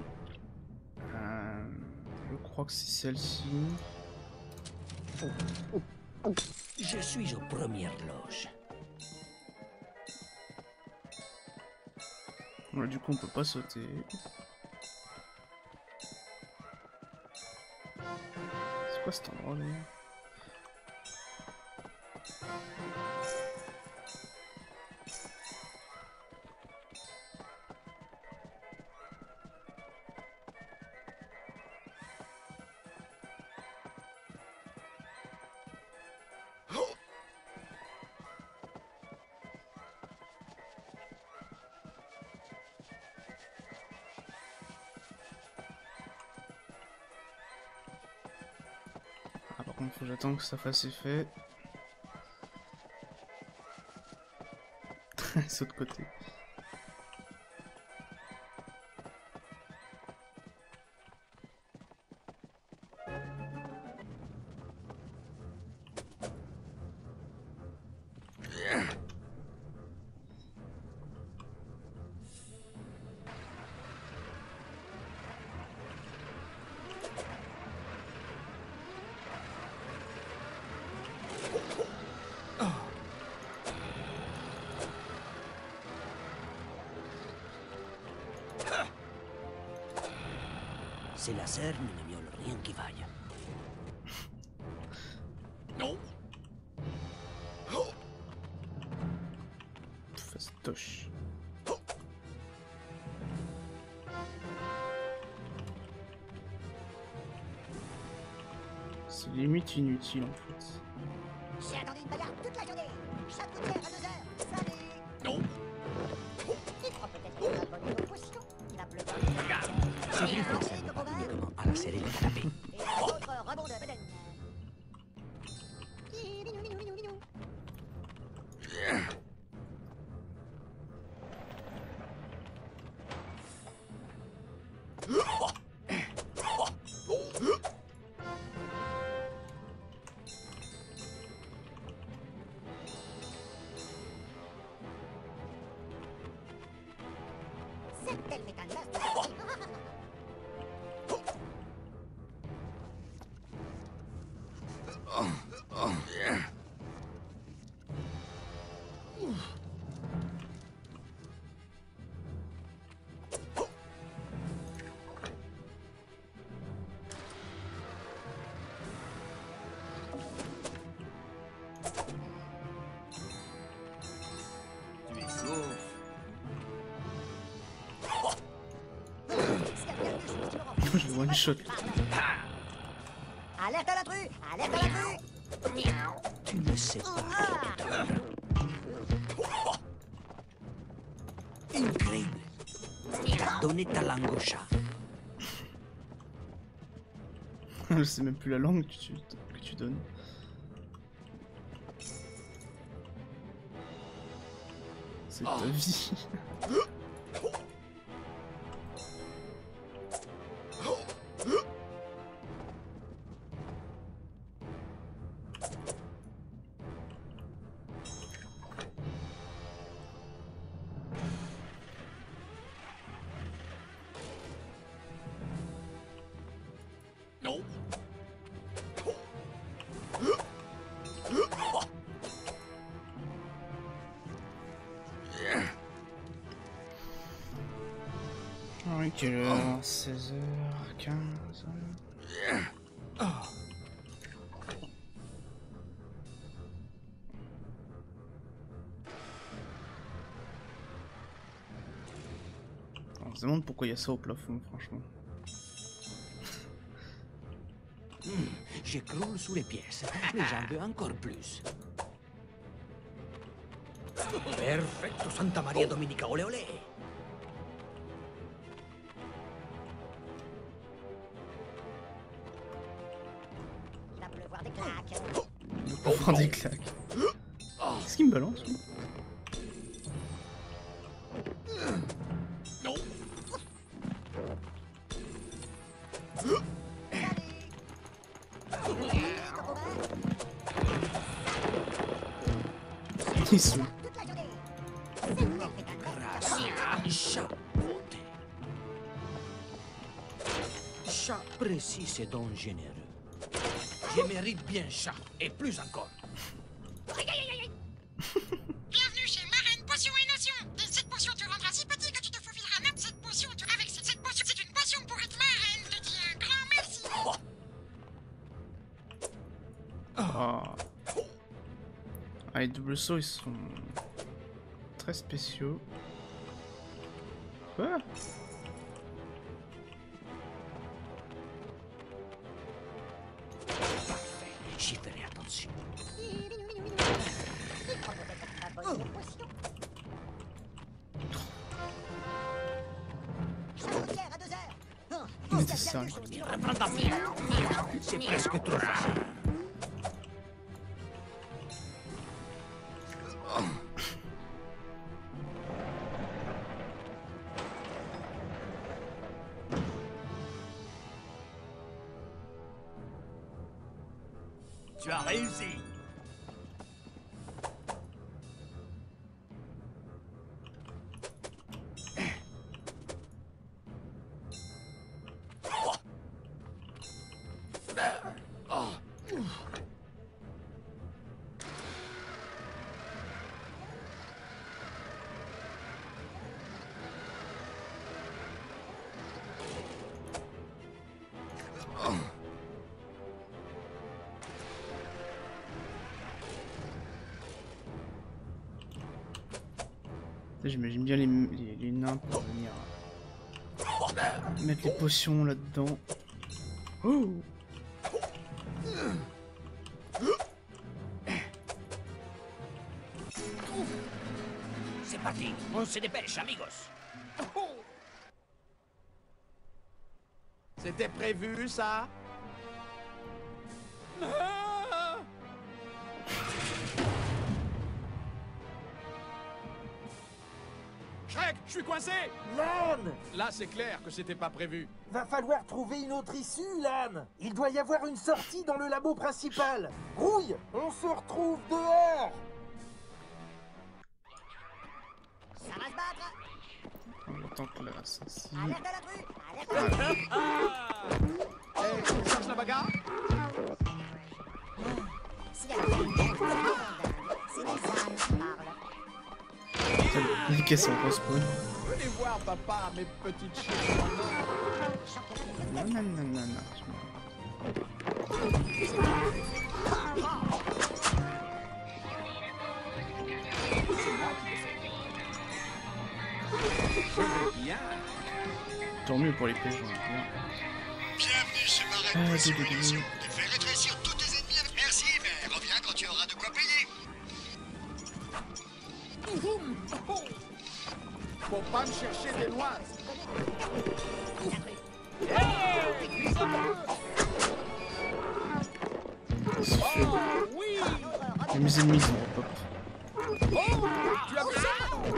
Je crois que c'est celle-ci. Je suis aux premières loges. Voilà, du coup on peut pas sauter. C'est quoi cet endroit d'ailleurs? contre, faut que j'attende que ça fasse effet. C'est de l'autre côté. Ces lasers ne violent rien qui vaille. Non. Fastoche. C'est limite inutile en fait. J'ai attendu une bagarre toute la journée. Chaque routière à 2 heures. Salut. Non. Tu crois peut-être qu'il va voler nos potions? Il va pleuvoir. Ces griffes ne servent pas uniquement à lacérer les canapés. Et l'autre rebond de Beden. Cette telle est un as de Tu es sauf. Je le one shot. Alerte à l'intrus! Alerte à l'intrus! Tu ne sais pas. Incroyable. T'as donné ta langue au chat. Je sais même plus la langue que tu donnes. C'est ta vie. Non. Oui, quelle heure? 16h15. On se demande pourquoi il y a ça au plafond, franchement. J'écroule sous les pièces, mais j'en veux encore plus. Perfecto, Santa Maria Dominica, olé olé. Il va pleuvoir des claques. Il va pas prendre des claques. Qu'est-ce qu'il me balance lui? Non. Ils sont... Chat voté. Chat précis et donc généreux. Je mérite bien chat, et plus encore. Bienvenue chez Marraine Potion et Notion. Et cette potion te rendra si petit que tu te faufileras même cette potion. Avec cette potion, c'est une potion pour être marraine. Je te dis un grand merci. Ah. Ah, les doubles sauts ils sont très spéciaux. Quoi? Parfait, j'y ferai attention. Il croit peut-être qu'il va voler nos potions. Chaque routière à 2 heures. Il était ça. Reprends ta pied. C'est presque trop facile. Tu as réussi. J'imagine bien les nains pour venir mettre les potions là-dedans. Oh! C'est parti, on se dépêche, amigos. C'était prévu, ça? Ah! Shrek, je suis coincé! Lan! Là, c'est clair que c'était pas prévu. Va falloir trouver une autre issue, Lan! Il doit y avoir une sortie dans le labo principal! Grouille! On se retrouve dehors! Ça va se battre. On attend que la assassine. Alerte à la rue. Alerte à la rue. Hey, tu cherches la bagarre? S'il y a une guerre dans le monde, c'est les âmes qui parlent. Niquer son respawn. Venez voir, papa, mes petites chiens. Non, non, non, non, non. Bien. Tant mieux pour les pièges, on va dire. Bienvenue chez Marraine Potion et Notion. Tu fais rétrécir tous tes ennemis avec... Merci, mais reviens quand tu auras de quoi payer. Faut pas me chercher des noises. Et mes ennemis sont pop. Tu as vu ça?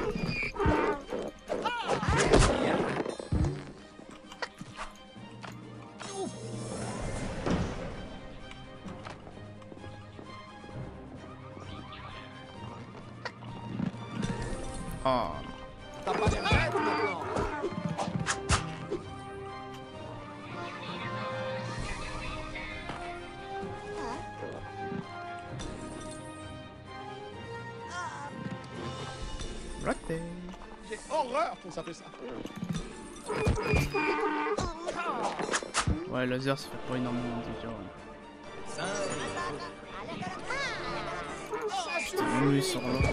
Ah. T'as pas l'air bête maintenant. Raté. J'ai horreur quand ça fait ça. Ouais, laser, ça fait pas énormément de dégâts. Putain, eux, ils sont là.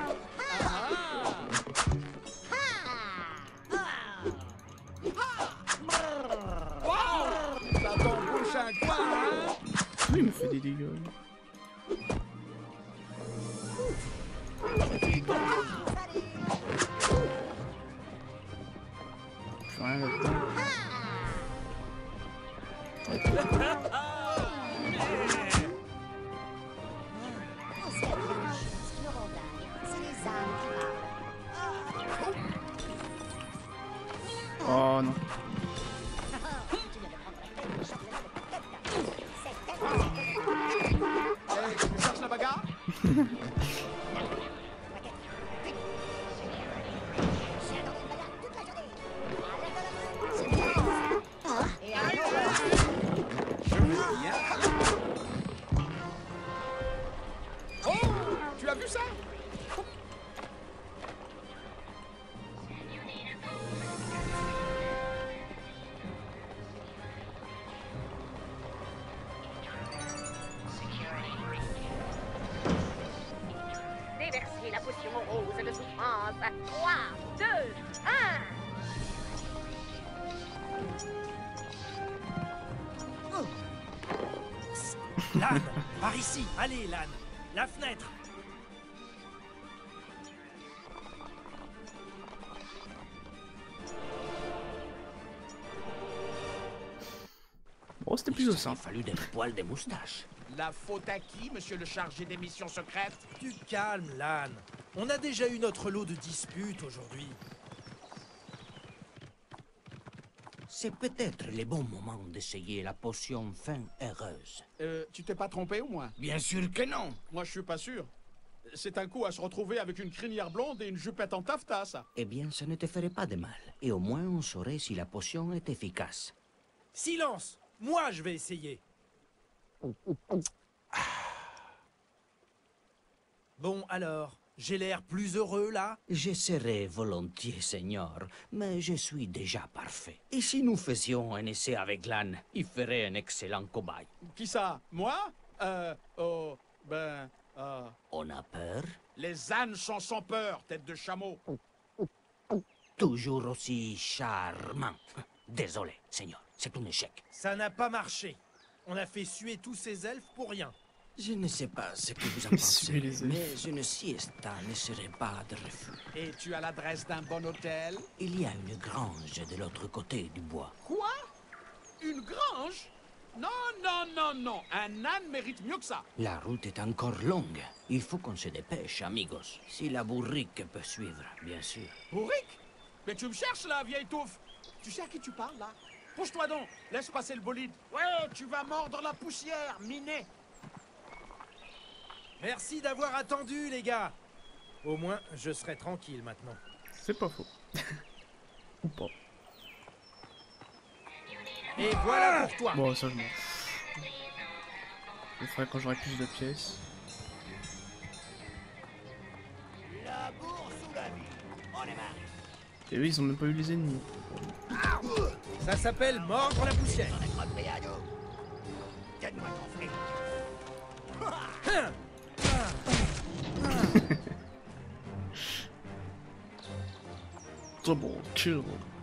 Ça t'embouche un coin, hein? Oui, il me fait des dégâts. Je fais rien là-dedans. Oh non. Hey, tu cherches la bagarre? Oh, tu as vu ça? Déversez la potion rose de souffrance. 3, 2, 1. Lan! Par ici! Allez, Lan! La fenêtre! Bon, c'était plutôt Il simple. fallu des poils de moustache. La faute à qui, monsieur le chargé des missions secrètes? Tu te calmes, Lan. On a déjà eu notre lot de disputes aujourd'hui. c'est peut-être le bon moment d'essayer la potion fin heureuse. Tu t'es pas trompé au moins? Bien sûr que non. Moi, je suis pas sûr. C'est un coup à se retrouver avec une crinière blonde et une jupette en taffetas, ça. Eh bien, ça ne te ferait pas de mal. Et au moins, on saurait si la potion est efficace. Silence! Moi, je vais essayer. Bon, alors, j'ai l'air plus heureux, là? Je serais volontiers, Seigneur, mais je suis déjà parfait. Et si nous faisions un essai avec l'âne, il ferait un excellent cobaye. Qui ça? Moi? On a peur? Les ânes sont sans peur, tête de chameau. Toujours aussi charmant. Désolé, Seigneur, c'est un échec. Ça n'a pas marché. On a fait suer tous ces elfes pour rien. Je ne sais pas ce que vous en pensez, mais une siesta ne serait pas de refus. Et tu as l'adresse d'un bon hôtel? Il y a une grange de l'autre côté du bois. Quoi? Une grange? Non, non, non, non. Un âne mérite mieux que ça. La route est encore longue. Il faut qu'on se dépêche, amigos. Si la bourrique peut suivre, bien sûr. Bourrique? Mais tu me cherches, là, vieille touffe. Tu sais à qui tu parles, là? Pousse-toi donc. Laisse passer le bolide. Ouais, tu vas mordre la poussière, minet. Merci d'avoir attendu, les gars. Au moins, je serai tranquille maintenant. C'est pas faux. Ou pas. Et voilà pour toi. Bon, ça je m'en fous. Je le ferai quand j'aurai plus de pièces. La bourse ou la vie? On est marre. Et eux, ils ont même pas eu les ennemis. Ça s'appelle mordre la poussière. Donne-moi ton fric. Double kill.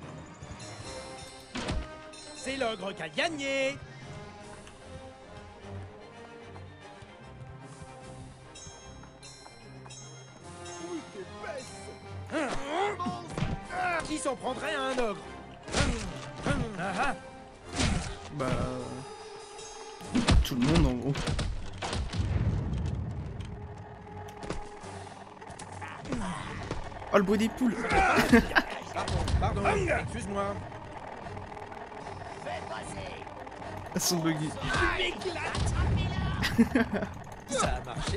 C'est l'ogre qui a gagné. Qui s'en prendrait à un ogre? Bah... tout le monde en gros. Oh le bruit des poules. Pardon, excuse-moi. Elles sont buggées. Ça a marché.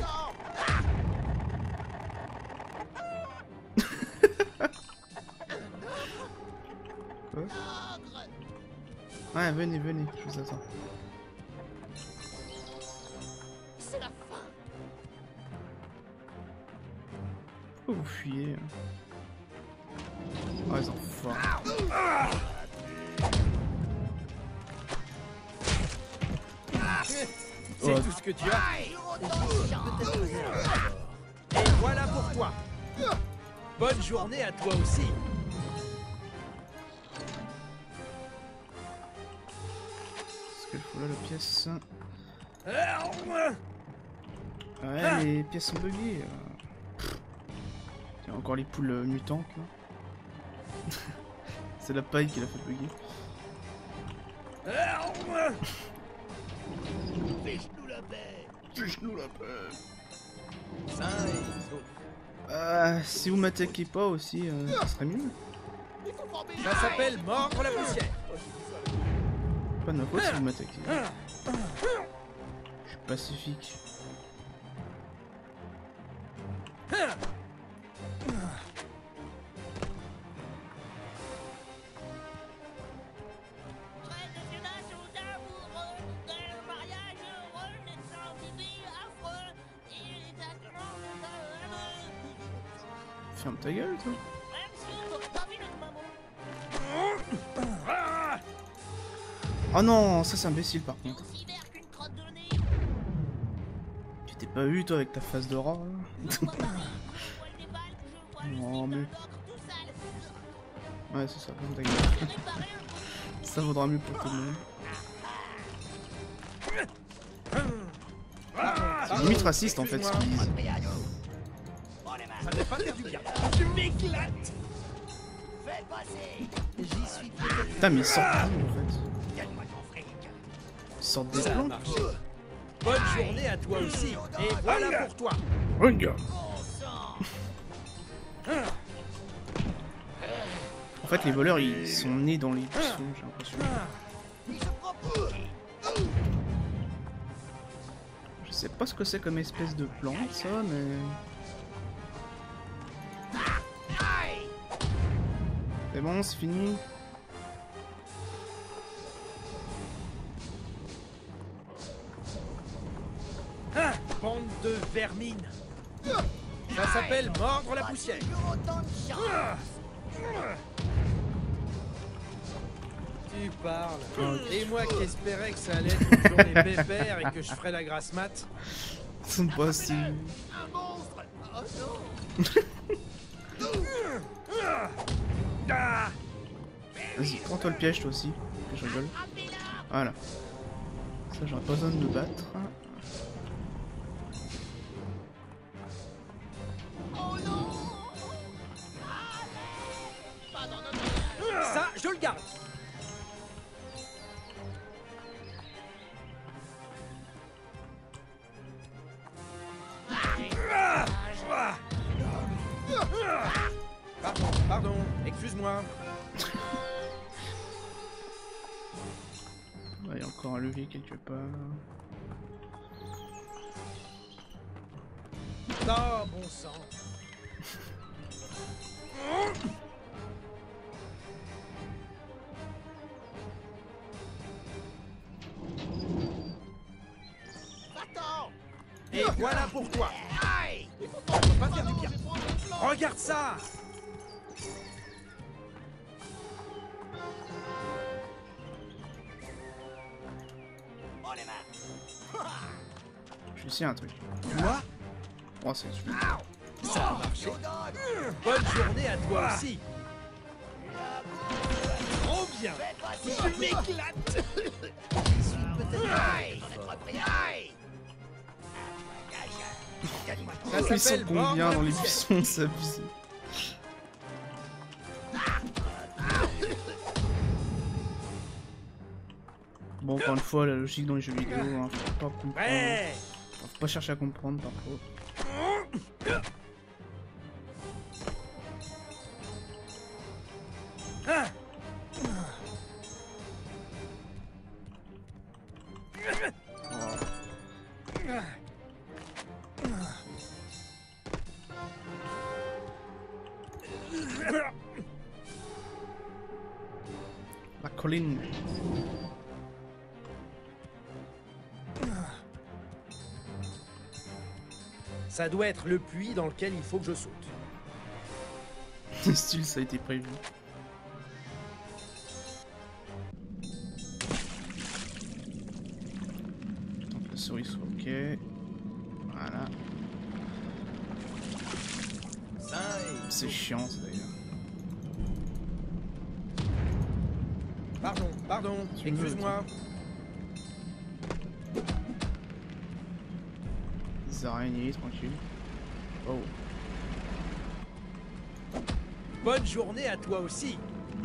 Quoi? Ouais, venez, venez, je vous attends. C'est la fin. Pourquoi vous fuyez? Oh les enfoirés. C'est tout ce que tu as. Et voilà pour toi. Bonne journée à toi aussi. Qu'est-ce qu'elle fout là la pièce? Ouais, les pièces sont buggées. Il y a encore les poules mutantes là. C'est la paille qui l'a fait bugger. Fiche-nous la paix. Fiche-nous la paix. Sain et sauf. Si vous m'attaquez pas aussi, ça serait mieux. Ça s'appelle mordre la poussière. Pas de ma faute si vous m'attaquez. Je suis pacifique. Ferme ta gueule, toi. Oh non, ça c'est imbécile par contre. Tu t'es pas vu toi avec ta face de rat là? Non mais... Ouais c'est ça, ferme ta gueule. Ça vaudra mieux pour tout le monde. C'est limite raciste en fait ce qu'ils disent. Ça n'est pas faire du bien. Tu m'éclates. Fais passer. J'y suis. Putain mais ils sortent d'où en fait? Donne-moi ton fric. Ils sortent des Ça a plantes. marché. Bonne journée à toi aussi. Et voilà pour toi. Regarde. En fait, les voleurs, ils sont nés dans les buissons, j'ai l'impression. Je sais pas ce que c'est comme espèce de plante, ça, mais... C'est bon, c'est fini. Ah, bande de vermine. Ça s'appelle mordre la poussière. Tu parles. Et moi qui espérais que ça allait être une journée pépère et que je ferais la grasse mat. Ils sont pas si... Un monstre. Oh non. Vas-y, prends-toi le piège toi aussi, que je rigole. Voilà. Ça, j'aurais pas besoin de me battre. Ça, je le garde. Pardon, excuse-moi. Il y a encore un levier quelque part. Oh, bon sang. Attends. Et voilà pour toi. On peut pas faire du bien. Regarde ça. Je sais un truc. Quoi? Oh, c'est super. Ça a marché. Bonne journée à toi aussi. Trop bien. Je m'éclate. Ils sont combien dans les buissons, c'est abusé. Bon, encore une fois, la logique dans les jeux vidéo, hein, faut pas comprendre. Faut pas chercher à comprendre parfois. La colline. Ça doit être le puits dans lequel il faut que je saute. Style, ça a été prévu. Tant que la souris soit ok. Voilà. C'est chiant ça d'ailleurs. Pardon, excuse-moi. Des araignées, tranquille. Oh. Bonne journée à toi aussi.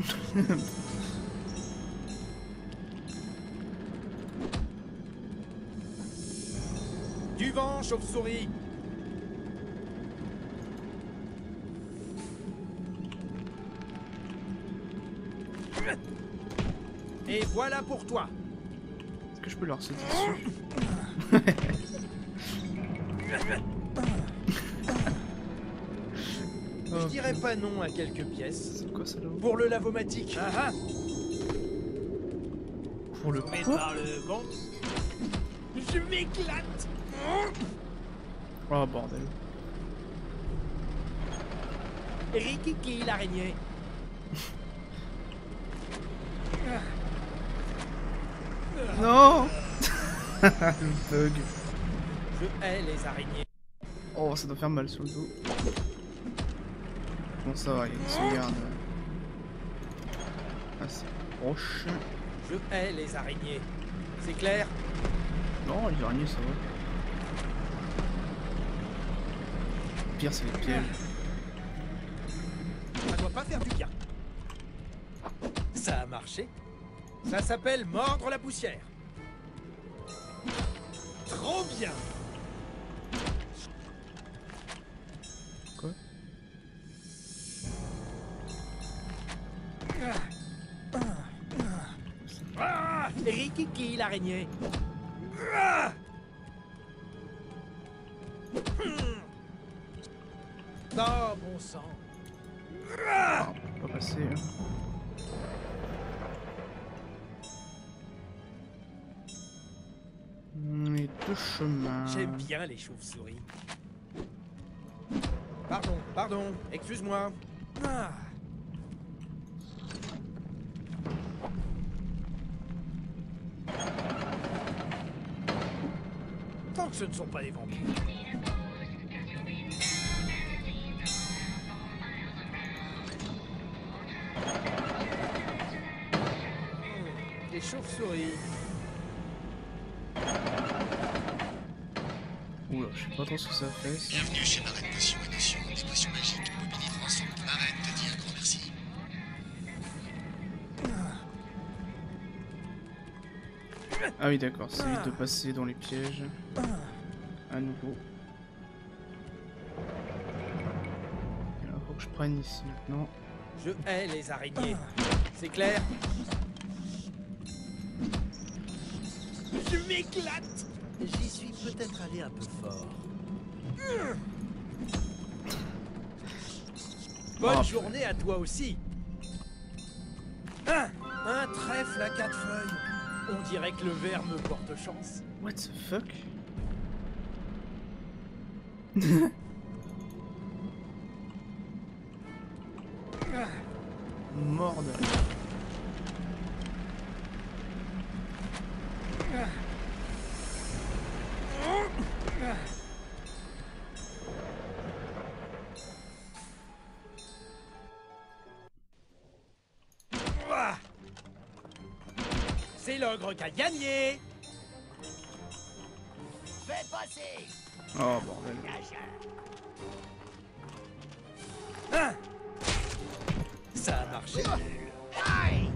Du vent, chauve-souris. Et voilà pour toi. Est-ce que je peux leur sauter dessus? Je dirais pas non à quelques pièces. C'est quoi ça là? Pour le lavomatique. Ah ah. Pour le Mais quoi? par le bon. Je m'éclate. Oh bordel. Rikiki l'araignée. Non. Le bug. Je hais les araignées. Oh, ça doit faire mal sur le dos. Bon, ça va, il y a une sauvegarde. Assez proche. Je hais les araignées. C'est clair? Non, les araignées, ça va. Le pire, c'est les pièges. Ça doit pas faire du bien. Ça a marché. Ça s'appelle mordre la poussière. Trop bien. Quoi? Rikiki, l'araignée. Oh, bon sang. Ah, on peut pas passer. Hein. Les deux chemins. J'aime bien les chauves-souris. Pardon, excuse-moi. Ah. Tant que ce ne sont pas des vampires. Des chauves-souris. Oula, je sais pas trop ce que ça fait. Ça. Bienvenue chez Marraine Potion et Notion, des potions magiques Bobini transforme. Marraine te dit un grand merci. Ah oui, d'accord, c'est vite de passer dans les pièges. À nouveau. Il faut que je prenne ici maintenant. Je hais les araignées. C'est clair? Je m'éclate! J'y suis peut-être allé un peu fort. Bonne journée à toi aussi. Un trèfle à 4 feuilles. On dirait que le verre me porte chance. What the fuck? Morde. C'est l'ogre qui a gagné. Fais passer. Oh bordel. Ça a marché. Aïe.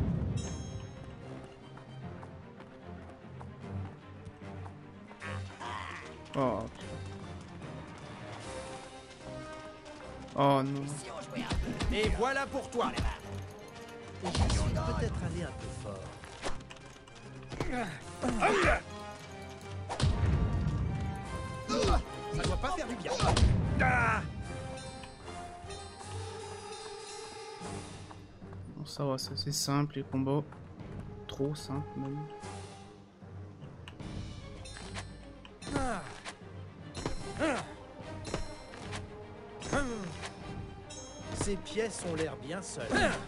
Oh. Oh non. Et voilà pour toi. J'y suis peut-être allé un peu fort. Ça doit pas faire du bien. Bon, ça va, c'est simple les combats. Trop simple même. Ces pièces ont l'air bien seules.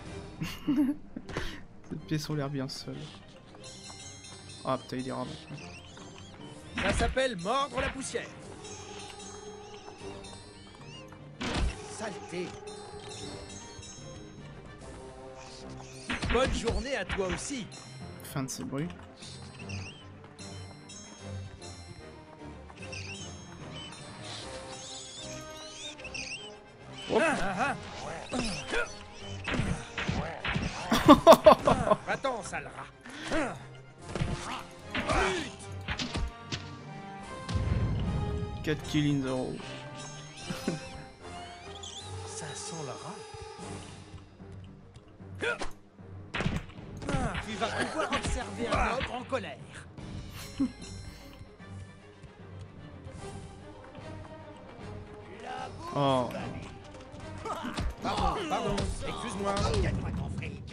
Ces pièces ont l'air bien seules. Ah putain, il ira maintenant. Ça s'appelle mordre la poussière. Saleté. Bonne journée à toi aussi. Fin de ces bruits. Oh. Va-t'en, sale rat. 4 kills in the row. Ça sent le rat. Tu vas pouvoir observer un ogre en colère. Oh. Pardon, excuse-moi. Gagne-moi ton fric.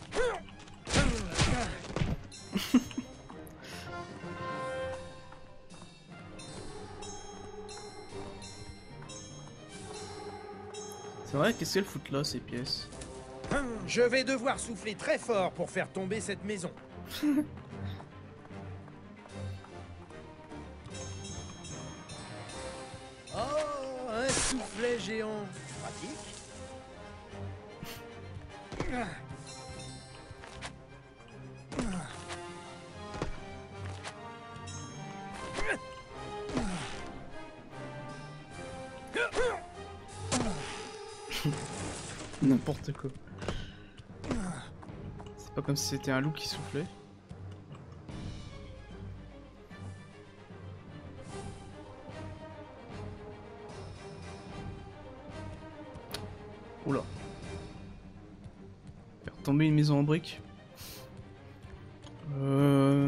C'est vrai, qu'est-ce qu'elles foutent là ces pièces? Je vais devoir souffler très fort pour faire tomber cette maison. Oh, un soufflet géant. Pratique. N'importe quoi. C'est pas comme si c'était un loup qui soufflait. Oula. Faire tomber une maison en briques.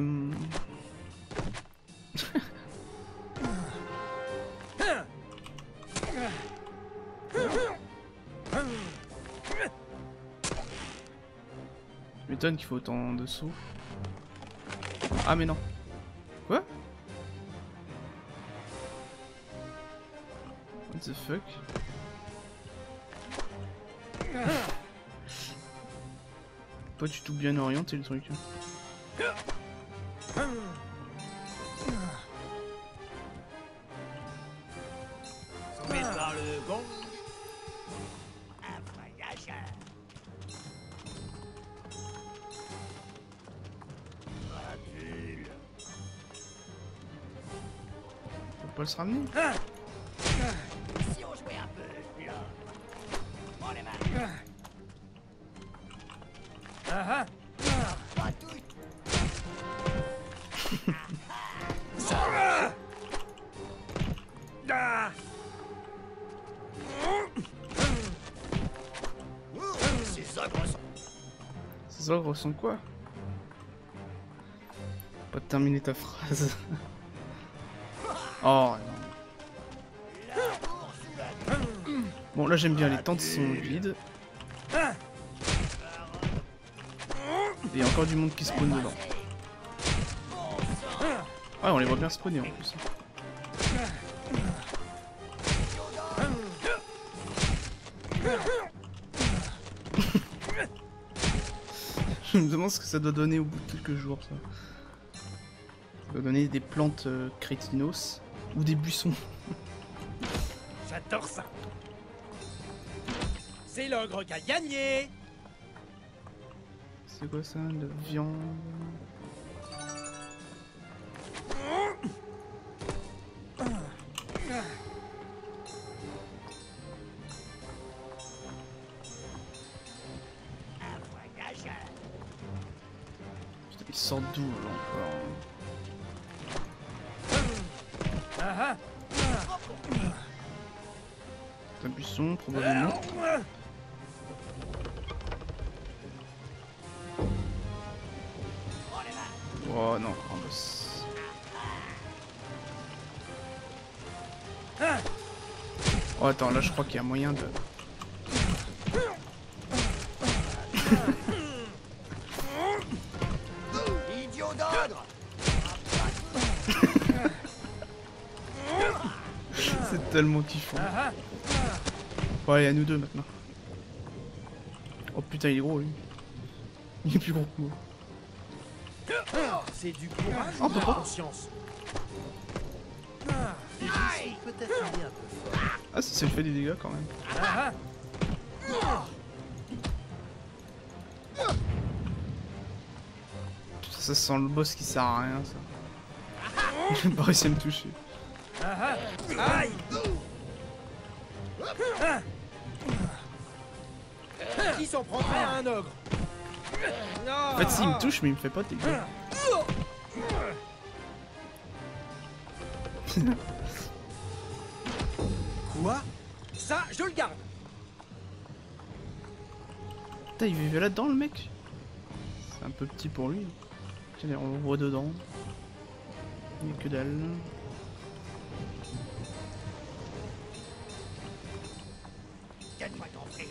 m'étonne qu'il faut autant de sauts. Ah mais non. Quoi? What the fuck? Pas du tout bien orienté le truc. Sauvé par le gong. Un voyageur. Radule. Faut pas se ramener? Si on jouait un peu, là. Prends les mains. Ah ah. Pas tout. Ah. Ces ogres sont... Ces ogres sont quoi? Pas de terminer ta phrase. Oh non. Bon là j'aime bien, les tentes sont vides. Et il y a encore du monde qui spawn dedans. Ah on les voit bien spawner en plus. Je me demande ce que ça doit donner au bout de quelques jours ça. Ça doit donner des plantes crétinos ou des buissons. J'adore ça. C'est l'ogre qui a gagné. C'est quoi ça? De la viande. Putain, ils sortent d'où là encore? Ah ah. Un buisson probablement. Oh non, un boss. Oh attends, là je crois qu'il y a moyen de... Idiot d'ogre. C'est tellement kiffant. Bon allez, à nous deux maintenant. Oh putain, il est gros lui. Il est plus gros que moi. C'est du courage Oh, ou de la papa. conscience? Les gens sont peut-être allés un peu fort. Ah ça fait des dégâts quand même. Ah ah. Ça sent le boss qui sert à rien ça. J'ai pas réussi à me toucher. Ah ah. Aïe. Qui s'en prendrait à un ogre? En fait si, il me touche mais il me fait pas de dégâts. Quoi? Ça, je le garde. Putain, il vivait là-dedans le mec. C'est un peu petit pour lui. Tiens, on le voit dedans. Il n'y a que dalle. Donne-moi ton fric.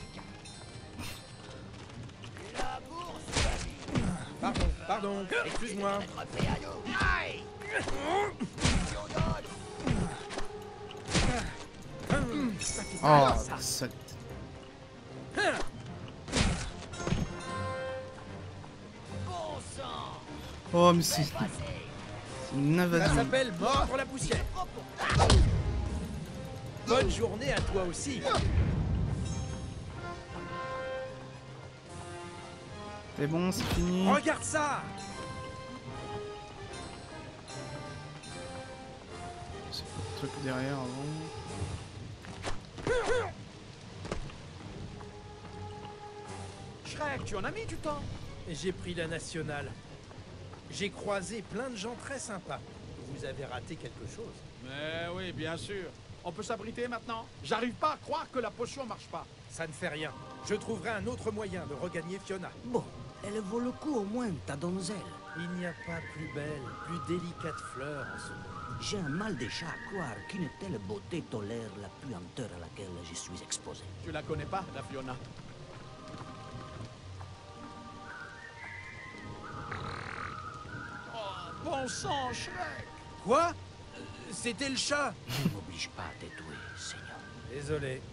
La bourse de la vie. Pardon, excuse-moi. Aïe. Idiot d'ogre. Oh, sale. Bon sang. Oh, mais c'est une Ça invasion. s'appelle mordre la poussière. Bonne journée à toi aussi. C'est bon, c'est fini. Regarde ça. C'est pas le truc derrière avant. Shrek, tu en as mis du temps. J'ai pris la nationale. J'ai croisé plein de gens très sympas. Vous avez raté quelque chose. Mais oui, bien sûr. On peut s'abriter maintenant? J'arrive pas à croire que la potion marche pas. Ça ne fait rien. Je trouverai un autre moyen de regagner Fiona. Bon, elle vaut le coup au moins, ta donzelle. Il n'y a pas plus belle, plus délicate fleur en ce monde. J'ai un mal de chat à croire qu'une telle beauté tolère la puanteur à laquelle je suis exposé. Tu la connais pas, la Fiona? bon sang, Shrek! Quoi? C'était le chat. Ne m'oblige pas à t'étouer, Seigneur. Désolé.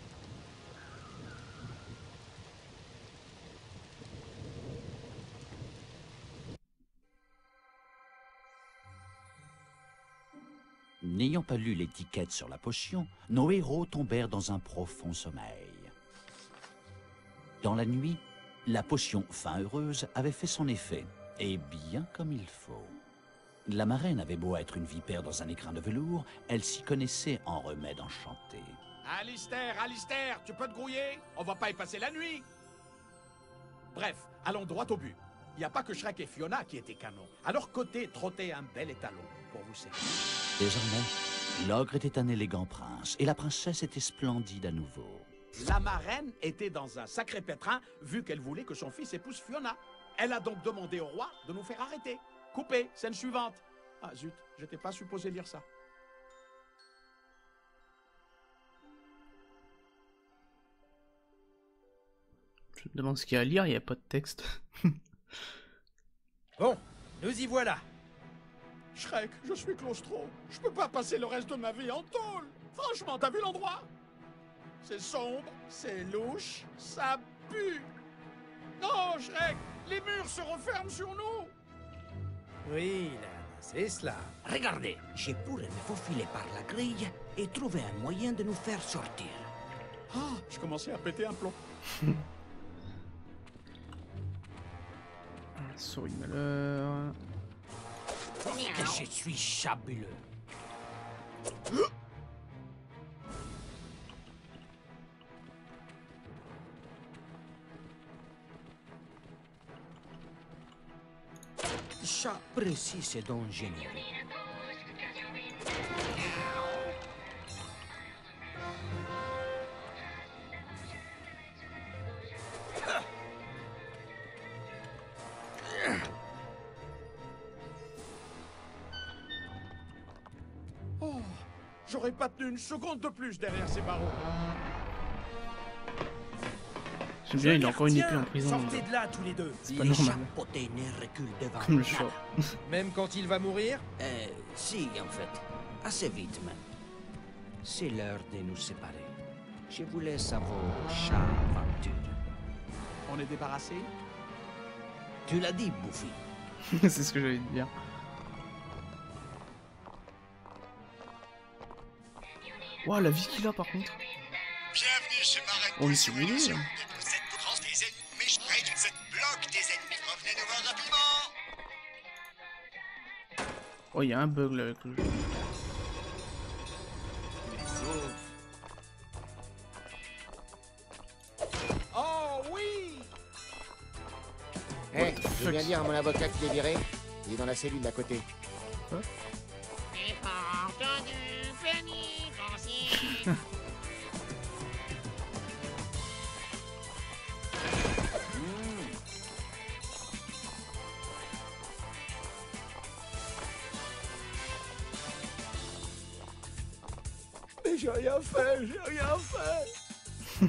N'ayant pas lu l'étiquette sur la potion, nos héros tombèrent dans un profond sommeil. Dans la nuit, la potion Fin Heureuse avait fait son effet, et bien comme il faut. La marraine avait beau être une vipère dans un écrin de velours, elle s'y connaissait en remède enchanté. Alistair, Alistair, tu peux te grouiller? On va pas y passer la nuit. Bref, allons droit au but. Il n'y a pas que Shrek et Fiona qui étaient canons. À leur côté trottait un bel étalon, pour vous servir. Désormais, l'ogre était un élégant prince, et la princesse était splendide à nouveau. La marraine était dans un sacré pétrin, vu qu'elle voulait que son fils épouse Fiona. Elle a donc demandé au roi de nous faire arrêter. Coupé, scène suivante. Ah zut, j'étais pas supposé lire ça. Je me demande ce qu'il y a à lire, il n'y a pas de texte. Bon, nous y voilà. Shrek, je suis claustro. Je peux pas passer le reste de ma vie en tôle. Franchement, t'as vu l'endroit? C'est sombre, c'est louche, ça pue. Non, Shrek, les murs se referment sur nous. Oui, là, c'est cela. Regardez, je pourrais me faufiler par la grille et trouver un moyen de nous faire sortir. Ah, je commençais à péter un plomb. Souris de malheur. Je suis chabuleux. Chat précis et donc généreux. Oh, j'aurais pas tenu une seconde de plus derrière ces barreaux. J'aime bien, il a encore une épée en prison. Sortez de là tous les deux. C'est pas normal. Chapeauté ne recule devant Comme le nada. chat. Même quand il va mourir? Si, en fait. Assez vite même. C'est l'heure de nous séparer. Je vous laisse à vos chats aventures. On est débarrassé? Tu l'as dit, Buffy. C'est ce que j'allais te dire. Ouah, la vie qu'il a par contre. Bienvenue chez Marraine On est Potion sur lui, Énotion. hein. Vous êtes pour des ennemis méchants. Vous êtes bloc des ennemis. Revenez nous voir rapidement. Oh, il y a un bug là avec le jeu. Oh oui! Hé, je viens dire à mon avocat qu'il est viré. Il est dans la cellule d'à côté. J'ai pas entendu, Penny, danser. Mais j'ai rien fait, j'ai rien fait.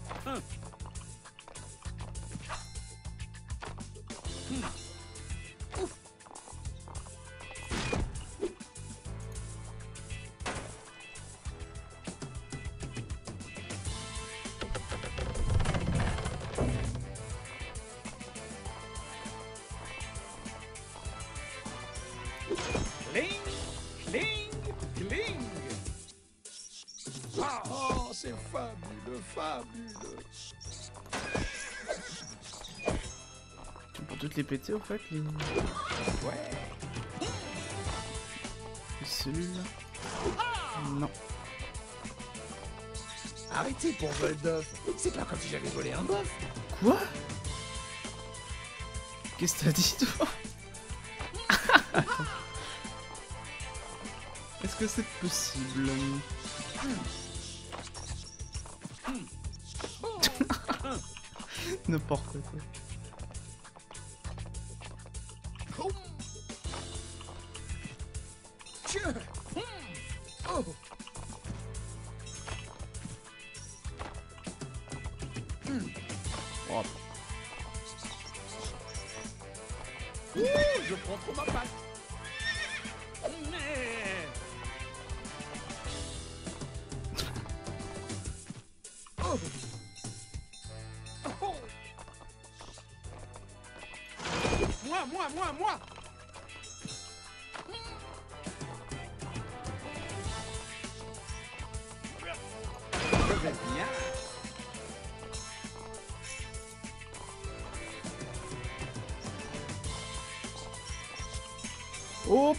Cling, cling, cling. Oh, c'est fabuleux, fabuleux. Pour toutes les péter au fait, les Ouais. cellules là. Non. Arrêtez pour vol d'œuf. C'est pas comme si j'avais volé un bœuf. Quoi? Qu'est-ce que t'as dit toi? Est-ce que c'est possible? N'importe quoi. Tiens. Oh. Oh. Je prends trop ma patte. Moi. Je vais bien. Oh!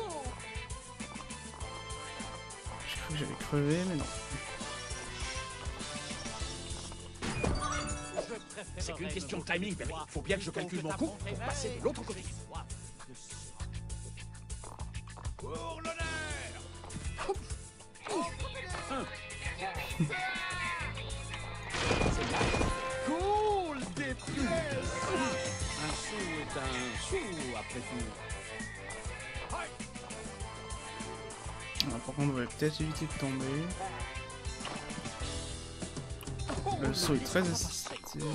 J'ai cru que j'avais crevé, mais non. C'est qu'une question de timing, Perry. Faut bien que je calcule mon coup pour passer de l'autre côté. Pour l'honneur! C'est bien. Cool, des pièces! Un sou est un sou, après tout. Ah, par contre, on va peut-être éviter de tomber. Le saut est très assisté.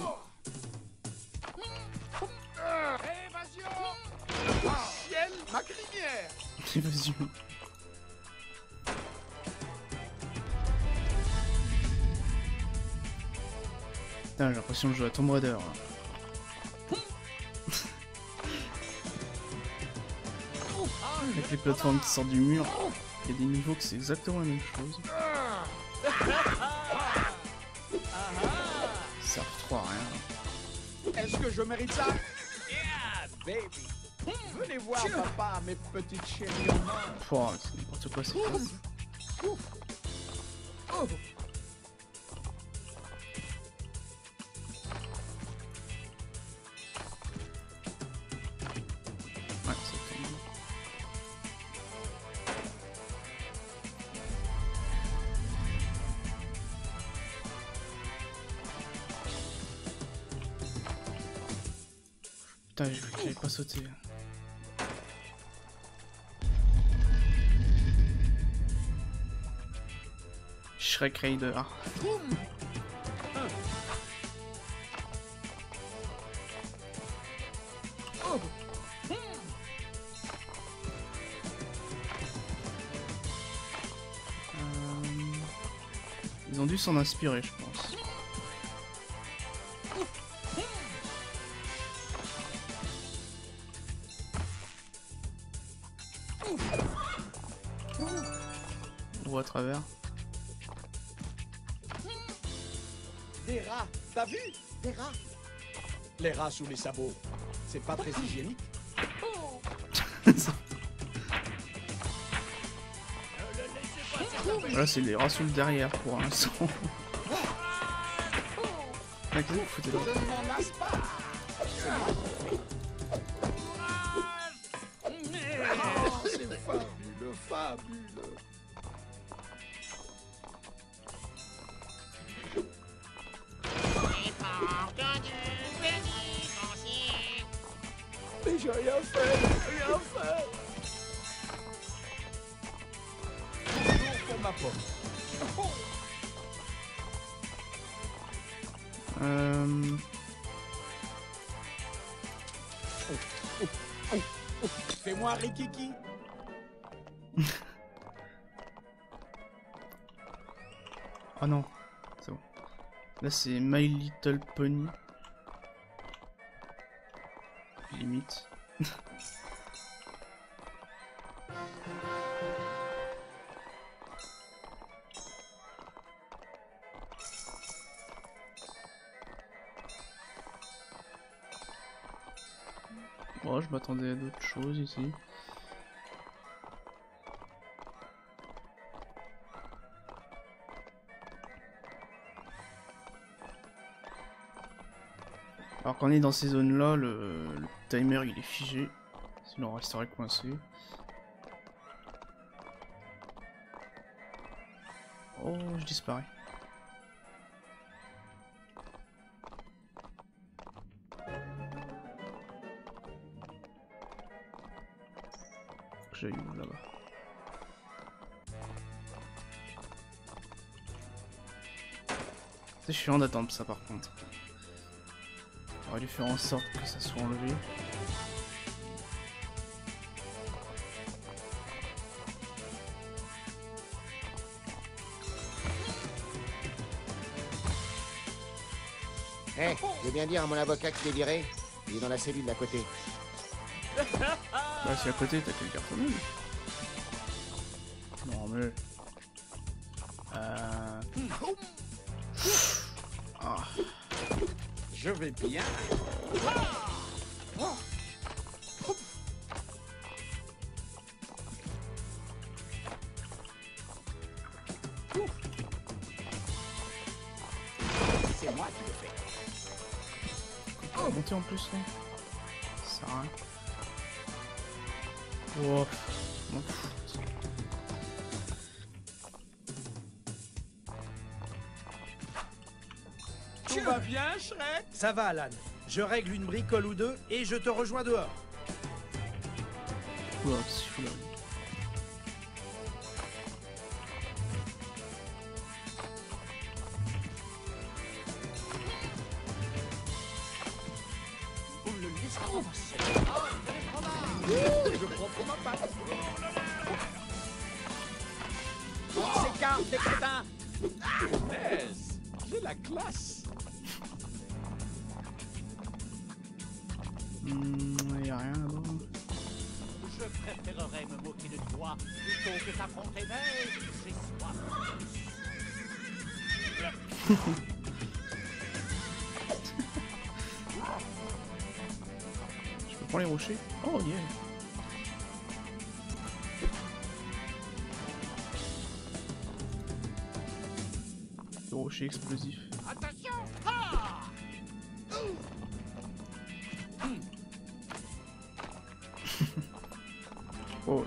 Évasion! Ciel, ma crinière! Évasion. Putain, j'ai l'impression de jouer à Tomb Raider là. Avec les plateformes qui sortent du mur, il y a des niveaux que c'est exactement la même chose. Ça sert trop à rien. Est-ce que je mérite ça? Yeah, baby! Venez voir papa, mes petites chéries en or. Pouah, c'est n'importe quoi, c'est classe. Ouais, c'est tout. Putain, j'ai cru qu'il allait pas sauter. Shrek Raider. Ils ont dû s'en inspirer, je pense. On voit à travers. Des rats, t'as vu? Des rats. Les rats sous les sabots, c'est pas très hygiénique. Là, c'est les rats sous le derrière pour l'instant. Ah, qu'est-ce que vous foutez là? Je ne m'en lasse pas. Oh, c'est fabuleux, fabuleux. Mais j'ai rien fait, rien fait. Toujours pour ma pomme. Fais-moi un rikiki. Ah non, c'est bon. Là c'est My Little Pony. Limite. Bon, je m'attendais à d'autres choses ici. Alors quand on est dans ces zones là, le timer il est figé, sinon on resterait coincé. Oh, je disparais. J'aille où là-bas? C'est chiant d'attendre ça par contre. On aurait dû faire en sorte que ça soit enlevé. Eh, je veux bien dire à mon avocat qui est viré. Il est dans la cellule d'à côté. Bah si à côté t'as quelqu'un quand même. Non mais... Ah. Je vais bien. C'est moi qui le fais. Oh. Monter en plus là. Ça sert à rien. Oh. M'en fous. Tout va bien, Shrek? Ça va, Alan. Je règle une bricole ou deux et je te rejoins dehors. Oula, qu'est-ce qu'il fout là? On ne le laissera pas passer. Je prends pour ma patte. On s'écarte des crétins. Punaise, j'ai la classe. Y'a rien là-bas. Je préférerais me moquer de toi plutôt que t'affronter, mais j'ai soif. Je peux prendre les rochers? Oh yeah! Le rocher explosif. Attention! Ah! Oh.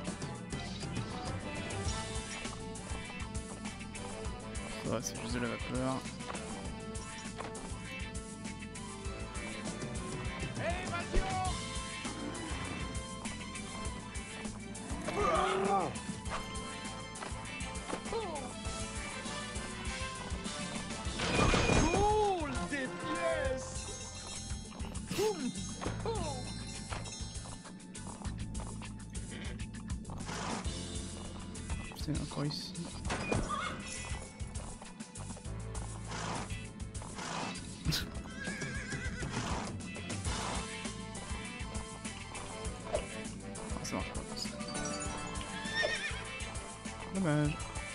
Ça va, c'est juste de la vapeur. Cool, des pièces. Putain, encore ici. Ah, ça marche pas comme ça. Dommage.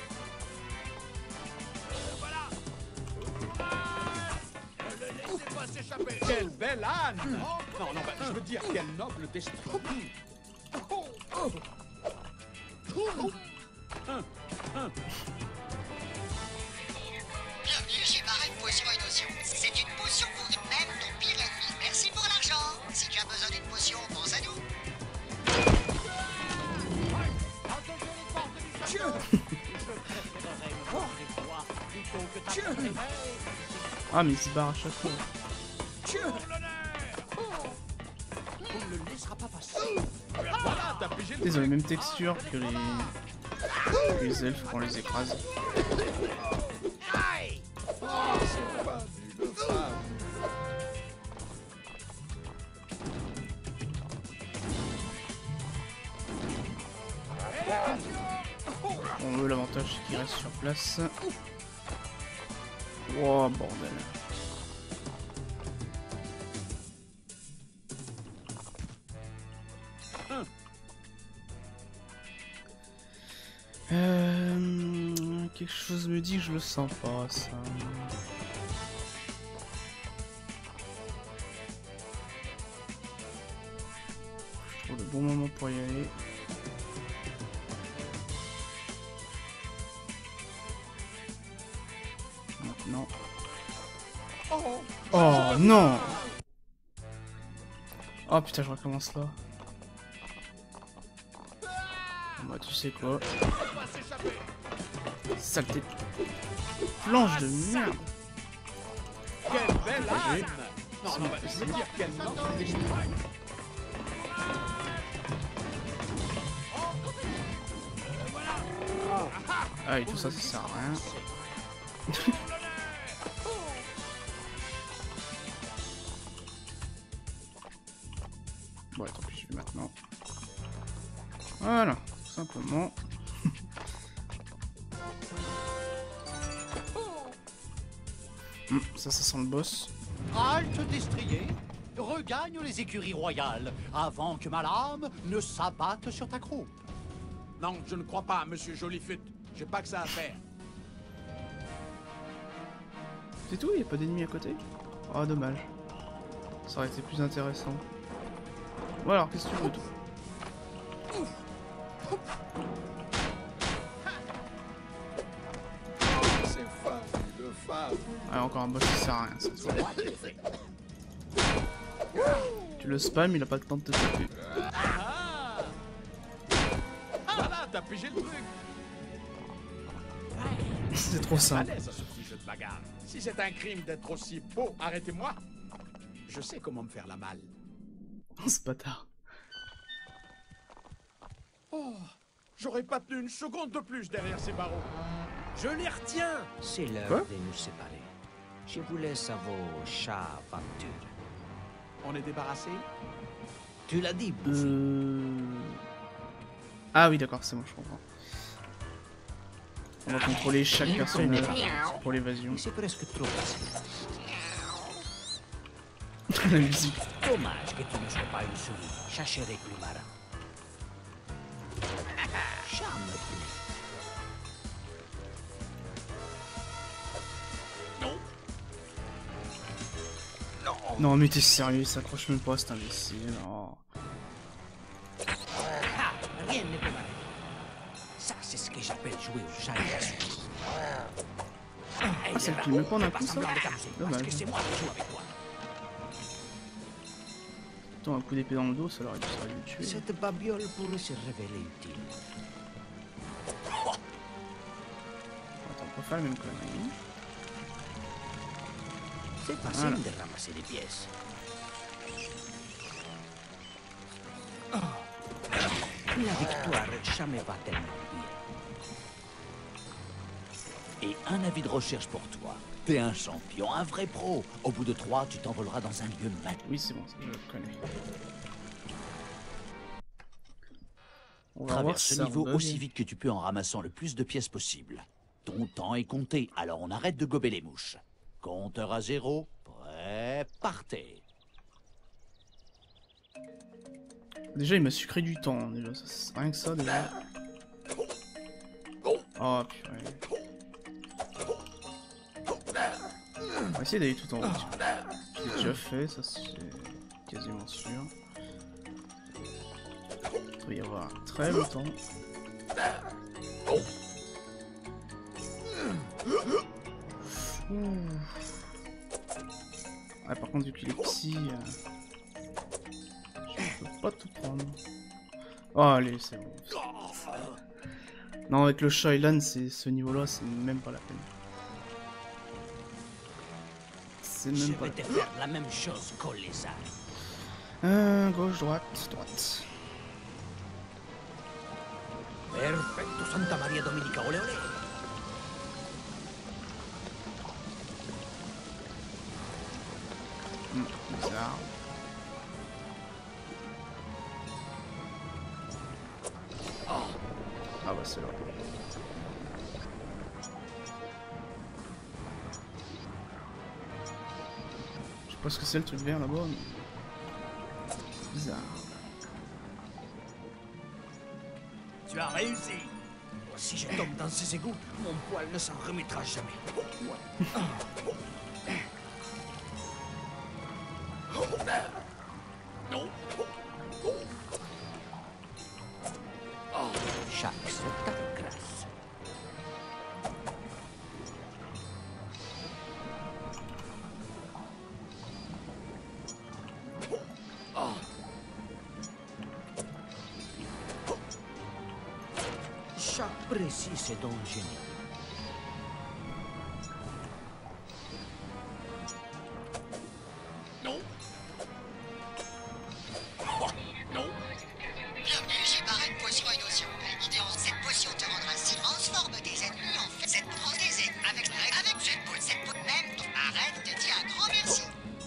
Laissez pas s'échapper. Quelle belle âne. Non, non, bah, je veux dire, quel noble destin. Bienvenue chez Marraine Potion et Notion. C'est une potion pour même ton pire ennemi. Merci pour l'argent. Si tu as besoin d'une potion, pense à nous. Ah, mais il se barre à chaque fois. On ne le laissera pas passer. Voilà, t'as pigé le Ils ont les mêmes textures que les elfes quand on les écrase. Aïe! Oh, c'est fabuleux, fabuleux. On veut l'avantage c'est qu'il reste sur place. Oh bordel. Quelque chose me dit que je le sens pas ça. Je trouve le bon moment pour y aller. Maintenant. Oh non! Oh putain, je recommence là. Bah tu sais quoi? Saleté de planche de merde! Quelle belle âne. Non, non, bah, je veux dire, quel noble destin. Ah et tout ça, ça sert à rien. Bon, tant pis, je vais maintenant. Voilà, tout simplement. Ça sent le boss. Halte destrier, regagne les écuries royales avant que ma lame ne s'abatte sur ta croupe. Non, je ne crois pas, monsieur Jolifut. J'ai pas que ça à faire. C'est tout, il n'y a pas d'ennemis à côté? Ah, dommage. Ça aurait été plus intéressant. Bon alors, qu'est-ce que tu veux toi? C'est femme de femme. Ah, encore un boss qui sert à rien, cette fois. Tu le spam, il a pas le temps de te taper. Voilà, t'as pigé le truc. C'est trop simple. Malaise à ce petit jeu de bagarre. Si c'est un crime d'être aussi beau, arrêtez-moi. Je sais comment me faire la malle. Ce bâtard. Oh, j'aurais pas tenu une seconde de plus derrière ces barreaux. Je les retiens. C'est l'heure Quoi de nous séparer. Je vous laisse à vos chats aventures. On est débarrassé? Tu l'as dit, Bouffi. Ah oui, d'accord, c'est bon, je comprends. On va contrôler chaque personnage pour l'évasion. C'est presque trop facile. La musique. Dommage que tu ne sois pas une souris. Chercherai plus marin. Charme plus. Non mais t'es sérieux, il s'accroche même pas, cet imbécile. Oh. Ah, rien ne peut m'arrêter. Ça, c'est ce que j'appelle jouer au chat et à la souris. Ah, ça le plie même pas d'un coup, ça? Dommage. Parce que c'est moi qui joue avec toi. Attends, un coup d'épée dans le dos, ça aurait dû le tuer. Cette babiole pourrait se révéler utile. Attends, on va faire la même connerie. C'est facile de ramasser des pièces. La victoire jamais va tellement bien. Et un avis de recherche pour toi. T'es un champion, un vrai pro. Au bout de 3, tu t'envoleras dans un lieu magnifique. Oui, c'est bon, ça, je le connais. On va voir Traverse si ce ça niveau redonne. aussi vite que tu peux en ramassant le plus de pièces possible. Ton temps est compté, alors on arrête de gober les mouches. Compteur à 0, prêt, partez. Déjà, il m'a sucré du temps, hein, déjà. Rien que ça, déjà. Oh, purée. On va essayer d'aller tout en haut. Je l'ai déjà fait, ça c'est quasiment sûr. Il doit y avoir très longtemps. Ouais, par contre, vu qu'il est petit, je peux pas tout prendre. Oh, allez, c'est bon. Non, avec le chat et l'âne, ce niveau-là, c'est même pas la peine. C'est même Je pas vais la te peine. faire la même chose qu'au lézard. Gauche, droite, droite. Perfecto, Santa Maria Dominica, olé olé. Bizarre. Ah bah c'est là. Je sais pas ce que c'est le truc vert là-bas, mais... Bizarre. Tu as réussi. Si je tombe dans ces égouts, mon poil ne s'en remettra jamais. Chaque sautage grâce. Chaque précis, c'est donc génie. Bienvenue chez Marraine Potion et Notion. Une idée en cette potion te rendra si transforme tes ennemis en fait. Cette prend des ennemis avec cette peau même, ton Marraine te dit un grand merci.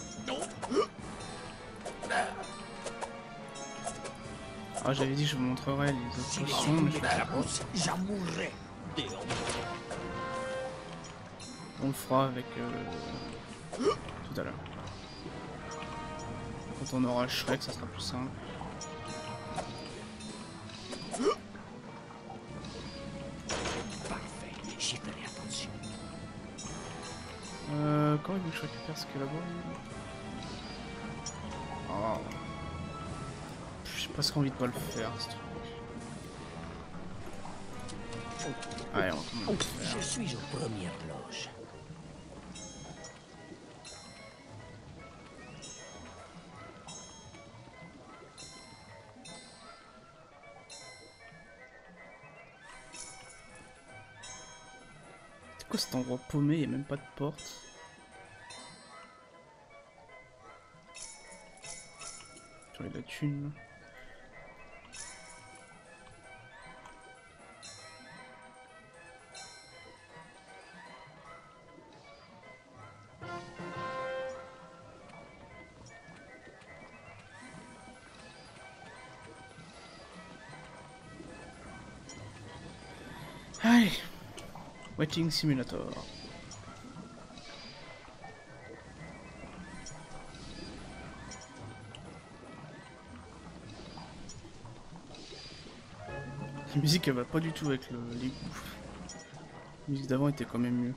Ah, j'avais dit que je vous montrerais les autres potions, mais je la pousse, j'en mourrai. on le fera avec tout à l'heure. Quand on aura Shrek, ça sera plus simple. Parfait, j'y ferai attention. Comment il veut que je récupère ce qu'il y a là-bas? Oh. J'ai presque envie de pas le faire, ce truc. Allez, on va quand même le faire. Je suis aux premières loges. C'est quoi cet endroit paumé? Il n'y a même pas de porte. J'aurais de la thune. Allez, Waiting Simulator. La musique elle va pas du tout avec l'égout. La musique d'avant était quand même mieux.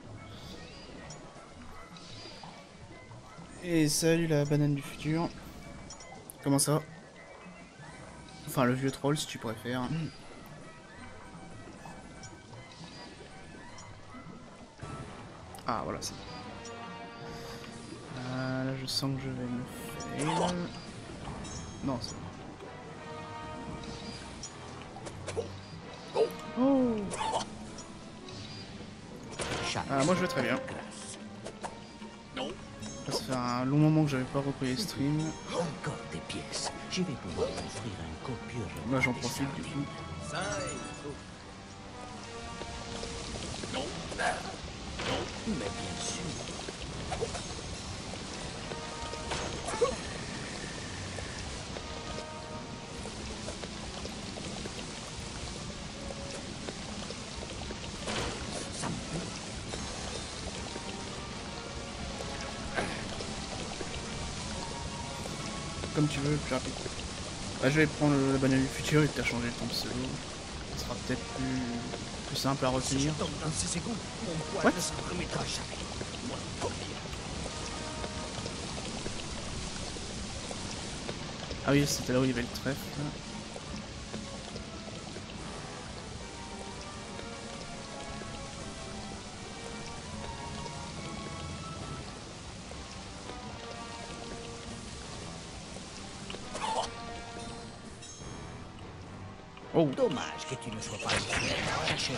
Et salut la banane du futur. Comment ça va? Enfin le vieux troll si tu préfères. Ah voilà c'est bon. Là je sens que je vais me fail. Non c'est bon. Oh. Moi je vais très bien. Ça fait un long moment que j'avais pas repris les streams. Encore des pièces. Je vais pouvoir offrir un copieur. Là j'en profite du coup. Mais bien sûr. Comme tu veux, plus rapide. Bah, je vais prendre la banane du futur et t'as changé le temps de solo. Ça sera peut-être plus simple à retenir. Ouais. Ah oui, c'était là où il y avait le trèfle. Oh. Dommage que tu ne sois pas caché.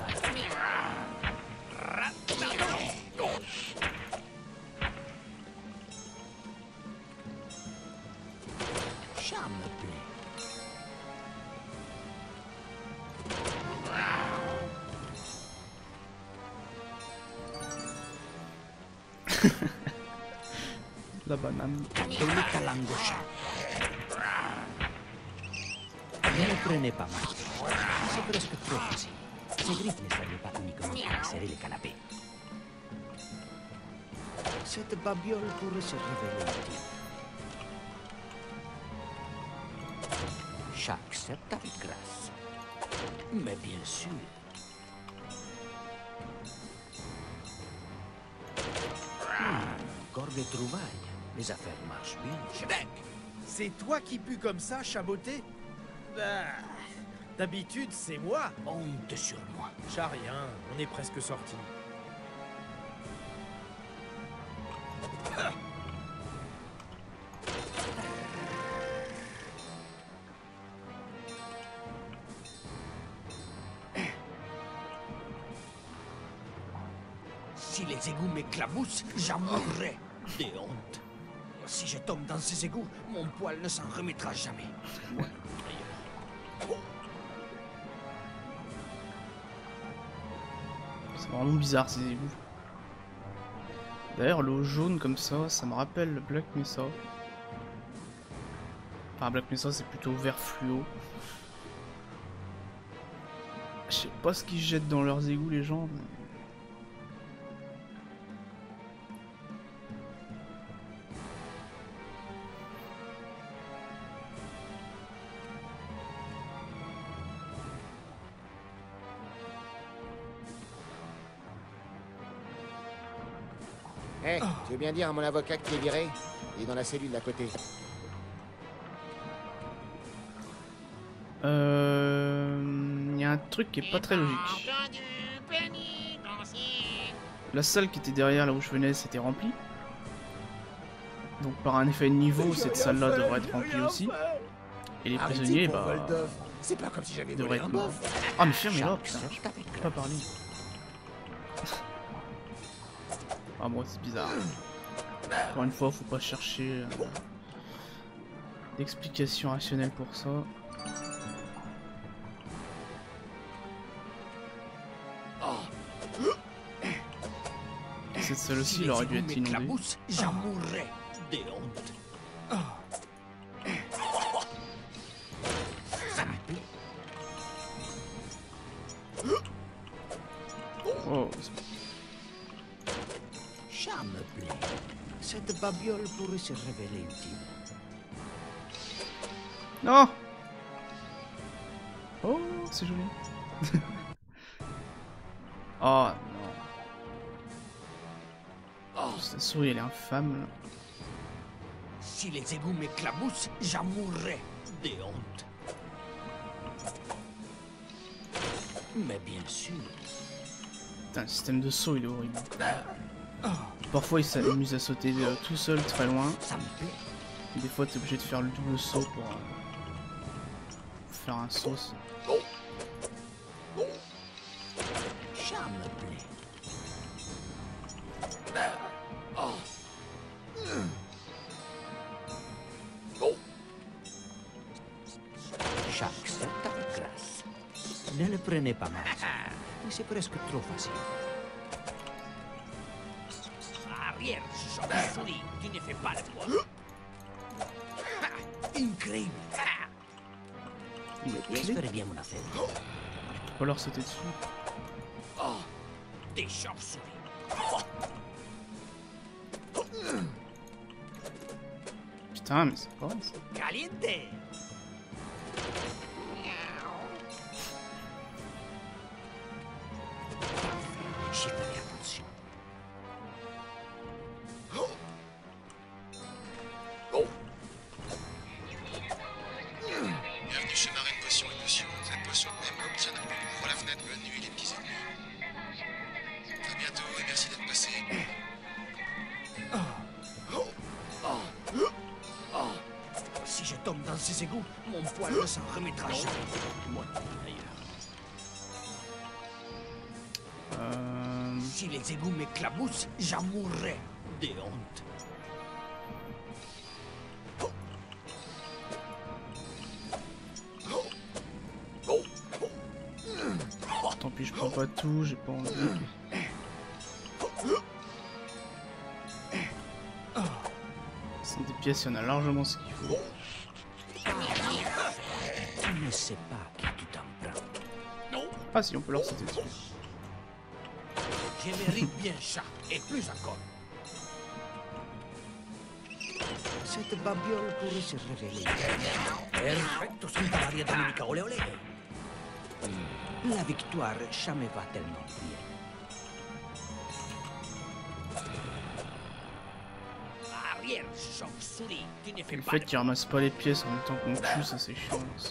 Ça me plaît. La banane. Ne le prenez pas mal. C'est presque trop facile. Ces griffes ne seraient pas uniquement pour serrer les canapés. Cette babiole pourrait se révéler utile. J'accepte avec grâce. Mais bien sûr. Encore des trouvailles. Les affaires marchent bien. Chebec! C'est toi qui pues comme ça, chaboté? Ah, d'habitude, c'est moi. Honte sur moi. Chat rien, on est presque sortis. Si les égouts m'éclaboussent, j'en mourrai de honte. Si je tombe dans ces égouts, mon poil ne s'en remettra jamais. C'est vraiment bizarre ces égouts. D'ailleurs l'eau jaune comme ça me rappelle Black Mesa. Enfin Black Mesa c'est plutôt vert fluo. Je sais pas ce qu'ils jettent dans leurs égouts les gens. Mais... Hé, tu veux bien dire à mon avocat qui est viré? Il est dans la cellule d'à côté. Il y a un truc qui est pas très logique. La salle qui était derrière là où je venais, c'était remplie. Donc par un effet de niveau, cette salle-là devrait être remplie aussi. Et les prisonniers, bah... C'est pas comme si j'avais devraient volé être un morts. bœuf. Ah mais fermez-la, putain, je peux pas parler. Ah moi c'est bizarre. Encore une fois, faut pas chercher d'explication rationnelle pour ça. Cette salle aussi, elle aurait dû être inondée. J'en mourrais de honte. Oh, Ça me plaît. Cette babiole pourrait se révéler utile. non. Oh, c'est joli. Oh non. Oh, cette souris elle est infâme là. Si les égouts m'éclaboussent, j'en mourrais de honte. Mais bien sûr. Putain, le système de saut il est horrible. Parfois il s'amuse à sauter tout seul très loin. Des fois t'es obligé de faire le double saut pour faire un saut. Ça me plaît. Chaque set avec grâce. Ne le prenez pas mal. Mais c'est presque trop facile. Arrière, souris, tu ne fais pas le poids. Incroyable. J'espère bien mon affaire. Je peux pas leur sauter dessus. Oh, des chauves-souris. Putain, mais c'est pas vrai ça. Caliente. J'y ferai attention. Bienvenue chez Marine Potion et Notion. Cette potion même optionnelle ouvre la fenêtre la nuit les petits ennemis. À bientôt et merci d'être passé. Si je tombe dans ces égouts, mon poil ne s'en remettra jamais. Moi, d'ailleurs. Si les égouts m'éclaboussent, j'en mourrais de honte. Tant pis, je prends pas tout, j'ai pas envie. Ce sont des pièces, il y en a largement ce qu'il faut. Tu ne sais pas qui tu t'en prends. Non. Ah si, on peut leur sauter dessus. Je mérite bien ça, et plus encore. Cette babiole pourrait se révéler. Perfecto, Santa Maria Dominica, olé olé. La victoire, ça me va tellement bien. Arrière, chauve-souris, tu ne fais Le pas fait qu'ils ramassent pas les pièces en même temps qu'on tue, ça c'est chiant aussi.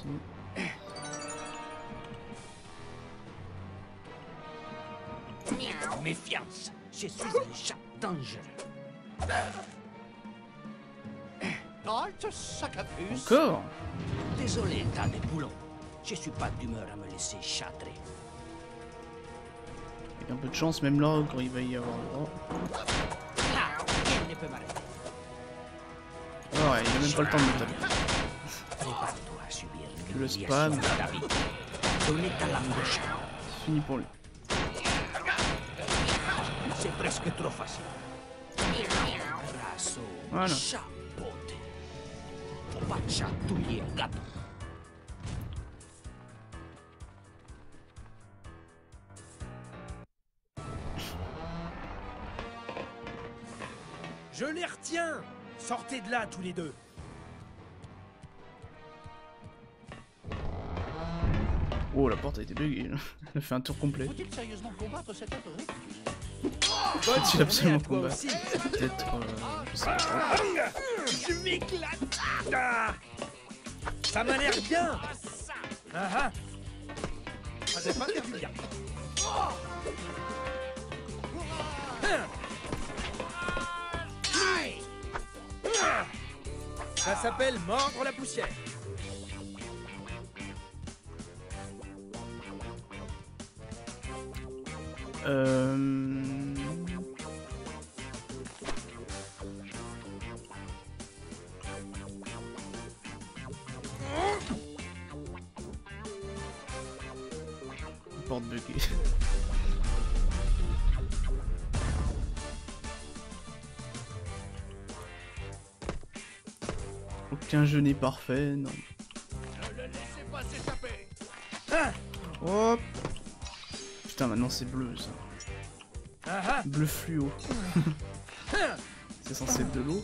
Méfiance, je suis un chat dangereux. Encore? Désolé, tas de boulons. Je suis pas d'humeur à me laisser châtrer. Avec un peu de chance, même là, quand il va y avoir le droit. Rien ne peut m'arrêter. Ouais, il a même pas le temps de me taper. Prépare-toi à subir Le spam. Donnez ta langue au chat. C'est fini pour lui. C'est presque trop facile. Raso, Voilà. chapeauté. Faut pas chatouiller un gâteau. Je les retiens! Sortez de là, tous les deux! Oh, la porte a été buggée. Elle a fait un tour complet. Faut-il sérieusement combattre cet être ridicule? Faut-il absolument toi combattre? aussi. Peut-être... je sais pas. Je m'éclate. Ah. Ça m'a l'air bien. Ah ah. Ça doit pas faire du bien. Ça s'appelle mordre la poussière. Porte buggée. Aucun jeu n'est parfait, non. Ne le laissez pas s'échapper. Hop. Putain, maintenant c'est bleu ça. Bleu fluo. C'est censé être de l'eau.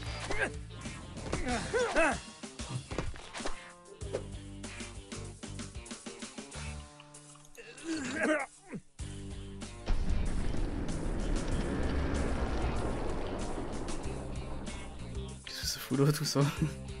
Qu'est-ce que ça fout là tout ça?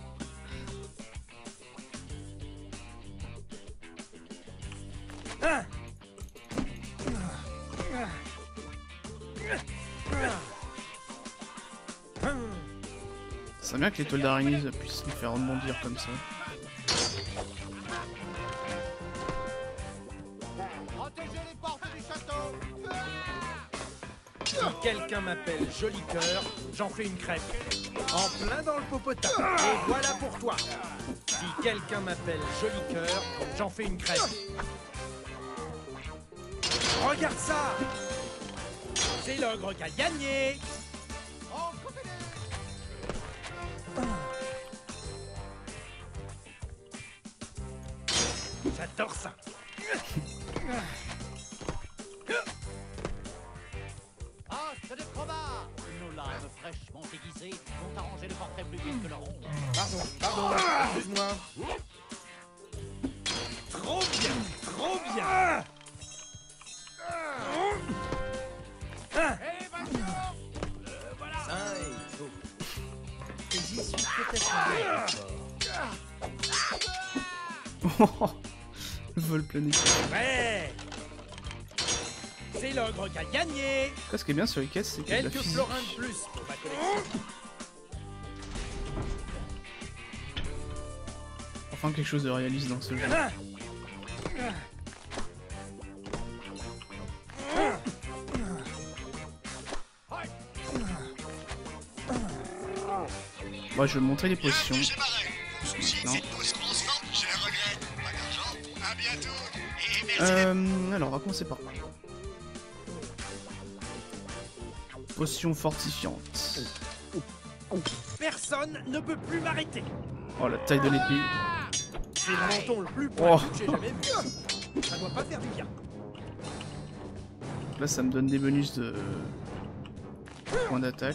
C'est bien que les toiles d'araignée puissent nous faire rebondir comme ça. Protégez les portes du château. Si quelqu'un m'appelle Joli Cœur, j'en fais une crêpe. En plein dans le popotin. Et voilà pour toi. Si quelqu'un m'appelle Joli Cœur, j'en fais une crêpe. Regarde ça. C'est l'ogre qui a gagné. J'adore ça. Ah, c'est des probards! Nos limes fraîchement aiguisés vont arranger le portrait plus vite que leur ombre. Pardon, excuse-moi. Trop bien, trop bien. Voilà. Et j'y suis peut-être bien. Le vol planétaire. Ouais. C'est l'ogre qui a gagné. Ce qui est bien sur les caisses, c'est qu'il y a de la Quelques physique. florins de plus pour ma collection. Enfin quelque chose de réaliste dans ce jeu. Moi je vais montrer les potions. Maintenant. Alors on va commencer par quoi? Potion fortifiante. Personne ne peut plus m'arrêter. Oh la taille de l'épée. C'est le menton le plus pointu que j'ai jamais vu. Ça doit pas faire du bien. Là ça me donne des bonus de points d'attaque.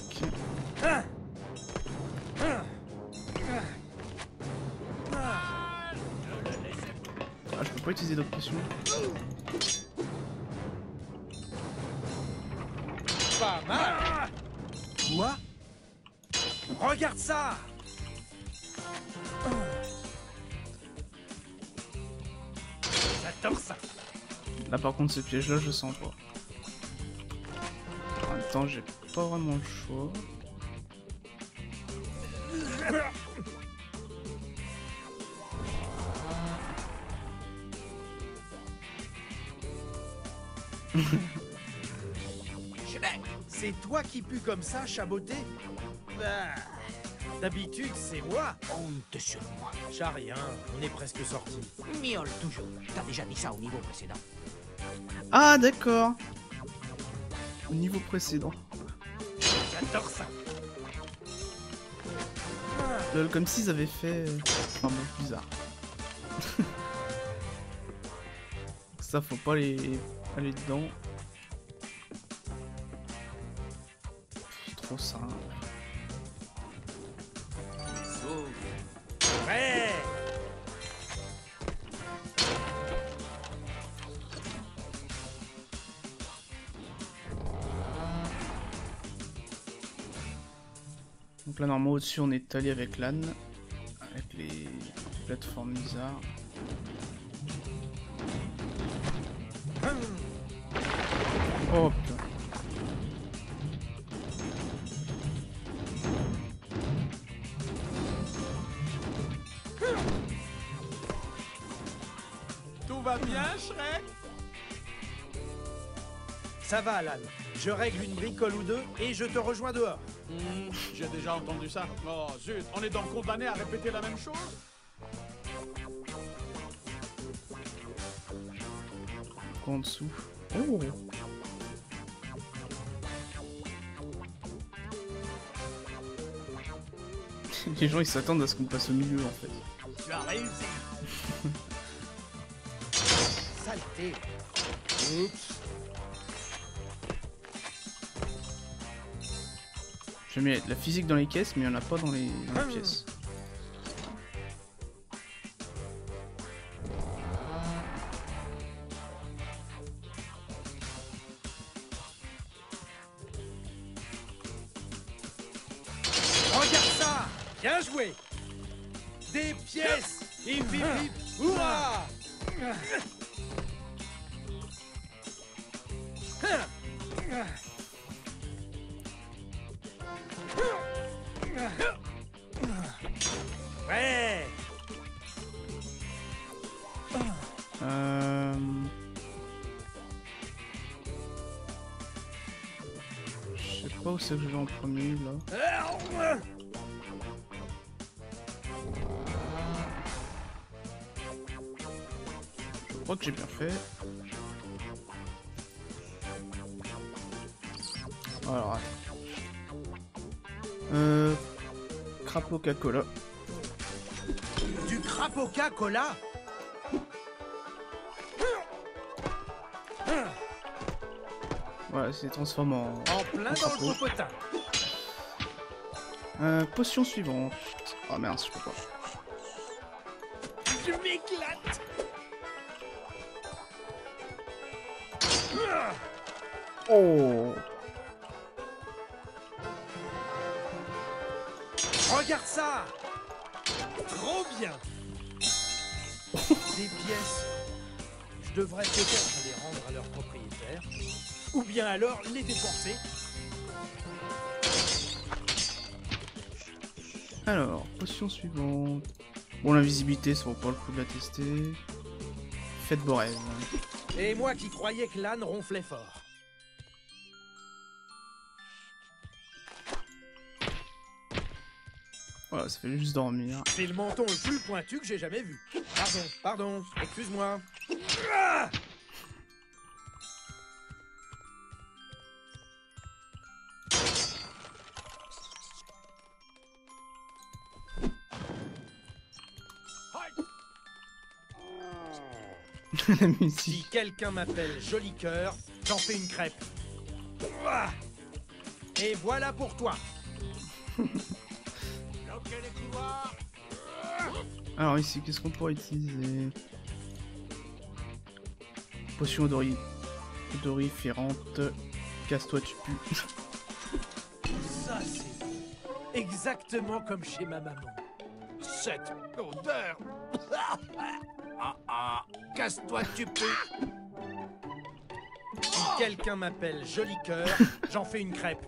Ah, je peux pas utiliser d'autres potions. Pas mal. Quoi? Regarde ça. J'adore ça. Là par contre ce piège là je le sens pas. En même temps j'ai pas vraiment le choix. C'est toi qui pues comme ça, chaboté? Bah, d'habitude, c'est moi. Honte sur moi. Chat rien, on est presque sortis. Miaule toujours. T'as déjà dit ça au niveau précédent. Ah d'accord. Au niveau précédent. J'adore ça. Lol, comme s'ils avaient fait... Enfin bon, bizarre. Ça faut pas aller dedans. C'est trop simple. Ouais. Donc là normalement au-dessus on est allé avec l'âne, avec les plateformes bizarres. Oh putain. Tout va bien, Shrek? Ça va, Alan. Je règle une bricole ou deux et je te rejoins dehors. J'ai déjà entendu ça. Oh zut, on est donc condamné à répéter la même chose? Quoi en dessous? Oh. Les gens ils s'attendent à ce qu'on passe au milieu en fait. Tu as réussi. Saleté. Oups. Je mets de la physique dans les caisses mais il n'y en a pas dans les pièces. Regarde ça. Bien joué. Des pièces. Hip hip hip. Hurrah. Ouais. Je sais pas où c'est que je vais en premier là. Je crois que j'ai bien fait. Alors, crapaud Coca-Cola. Du crapaud Coca-Cola. Voilà, c'est transformé en plein dans crapaud. le popotin. Potion suivante. Oh merde, je peux pas. Je m'éclate. Oh. Regarde ça. Trop bien. Des pièces. Je devrais peut-être les rendre à leur propriétaire. Ou bien alors les dépenser. Alors, potion suivante. Bon, l'invisibilité, ça vaut pas le coup de la tester. Faites vos rêves. Et moi qui croyais que l'âne ronflait fort. Voilà, ça fait juste dormir. C'est le menton le plus pointu que j'ai jamais vu. Pardon, excuse-moi. Ah! La musique. Si quelqu'un m'appelle Joli Cœur, j'en fais une crêpe. Ah! Et voilà pour toi. Alors ici, qu'est-ce qu'on pourrait utiliser? Potion odoriférante. Casse-toi, tu pues. Ça, c'est exactement comme chez ma maman. Cette odeur. Casse-toi, tu peux. Si quelqu'un m'appelle Joli Cœur, j'en fais une crêpe.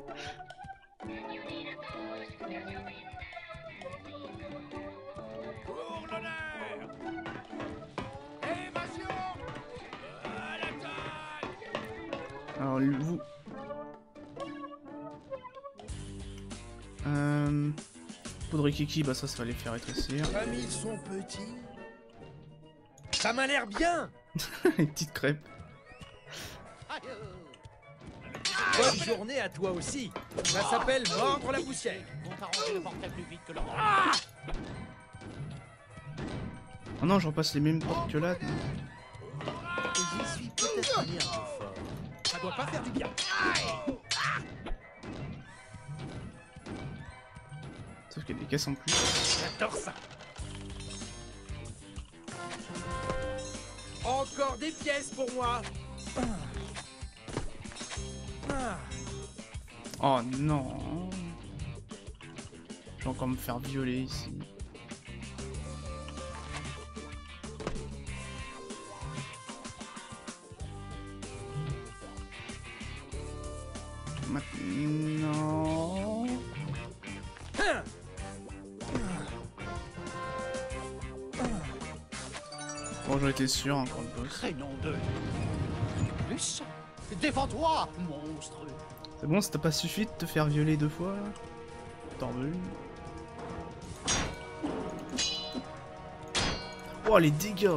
Alors, vous... Poudre kiki, bah ça va les faire rétrécir. Comme ils sont petits. Ça m'a l'air bien. Les petites crêpes. Bonne journée à toi aussi. Ça s'appelle mordre la poussière. Vont arranger le portrait plus vite que leur Oh non, je repasse les mêmes portes que là. J'y suis peut-être allé un peu fort. Ça doit pas faire du bien. Sauf qu'il y a des caisses en plus. J'adore ça. Encore des pièces pour moi. Oh non. vais encore me faire violer ici. Maintenant... Bon, j'en étais sûr, encore le boss. Crénom de... Plus. Défends-toi, monstre. C'est bon, ça t'a pas suffi de te faire violer 2 fois, là? T'en veux une? Oh, les dégâts!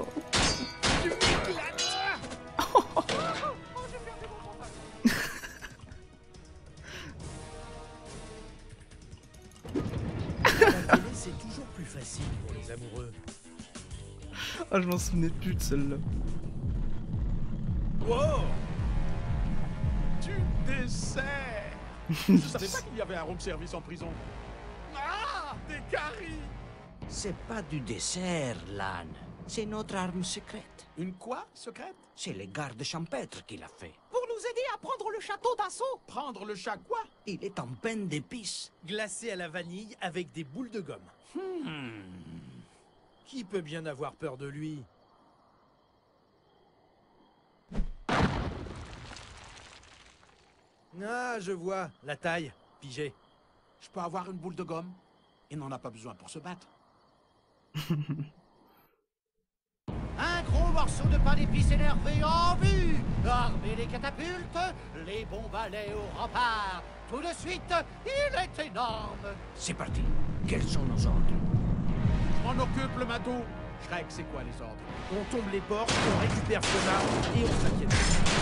C'est toujours plus facile pour les amoureux. Ah, je m'en souvenais plus de celle-là. Wow! Du dessert! Je savais pas qu'il y avait un room service en prison. Ah! Des caries! C'est pas du dessert, l'âne. C'est notre arme secrète. Une quoi, secrète? C'est les gardes champêtres qui l'a fait. Pour nous aider à prendre le château d'assaut. Prendre le chat quoi? Il est en peine d'épices. Glacé à la vanille avec des boules de gomme. Qui peut bien avoir peur de lui? Ah, je vois. La taille. Pigé. Je peux avoir une boule de gomme? Il n'en a pas besoin pour se battre. Un gros morceau de pain d'épices énervé en vue. Armez les catapultes, les bons balais au rempart. Tout de suite, il est énorme. C'est parti. Quels sont nos ordres? Je m'en occupe, le matou. Shrek, c'est quoi les ordres? On tombe les portes, on récupère Connard et on s'inquiète.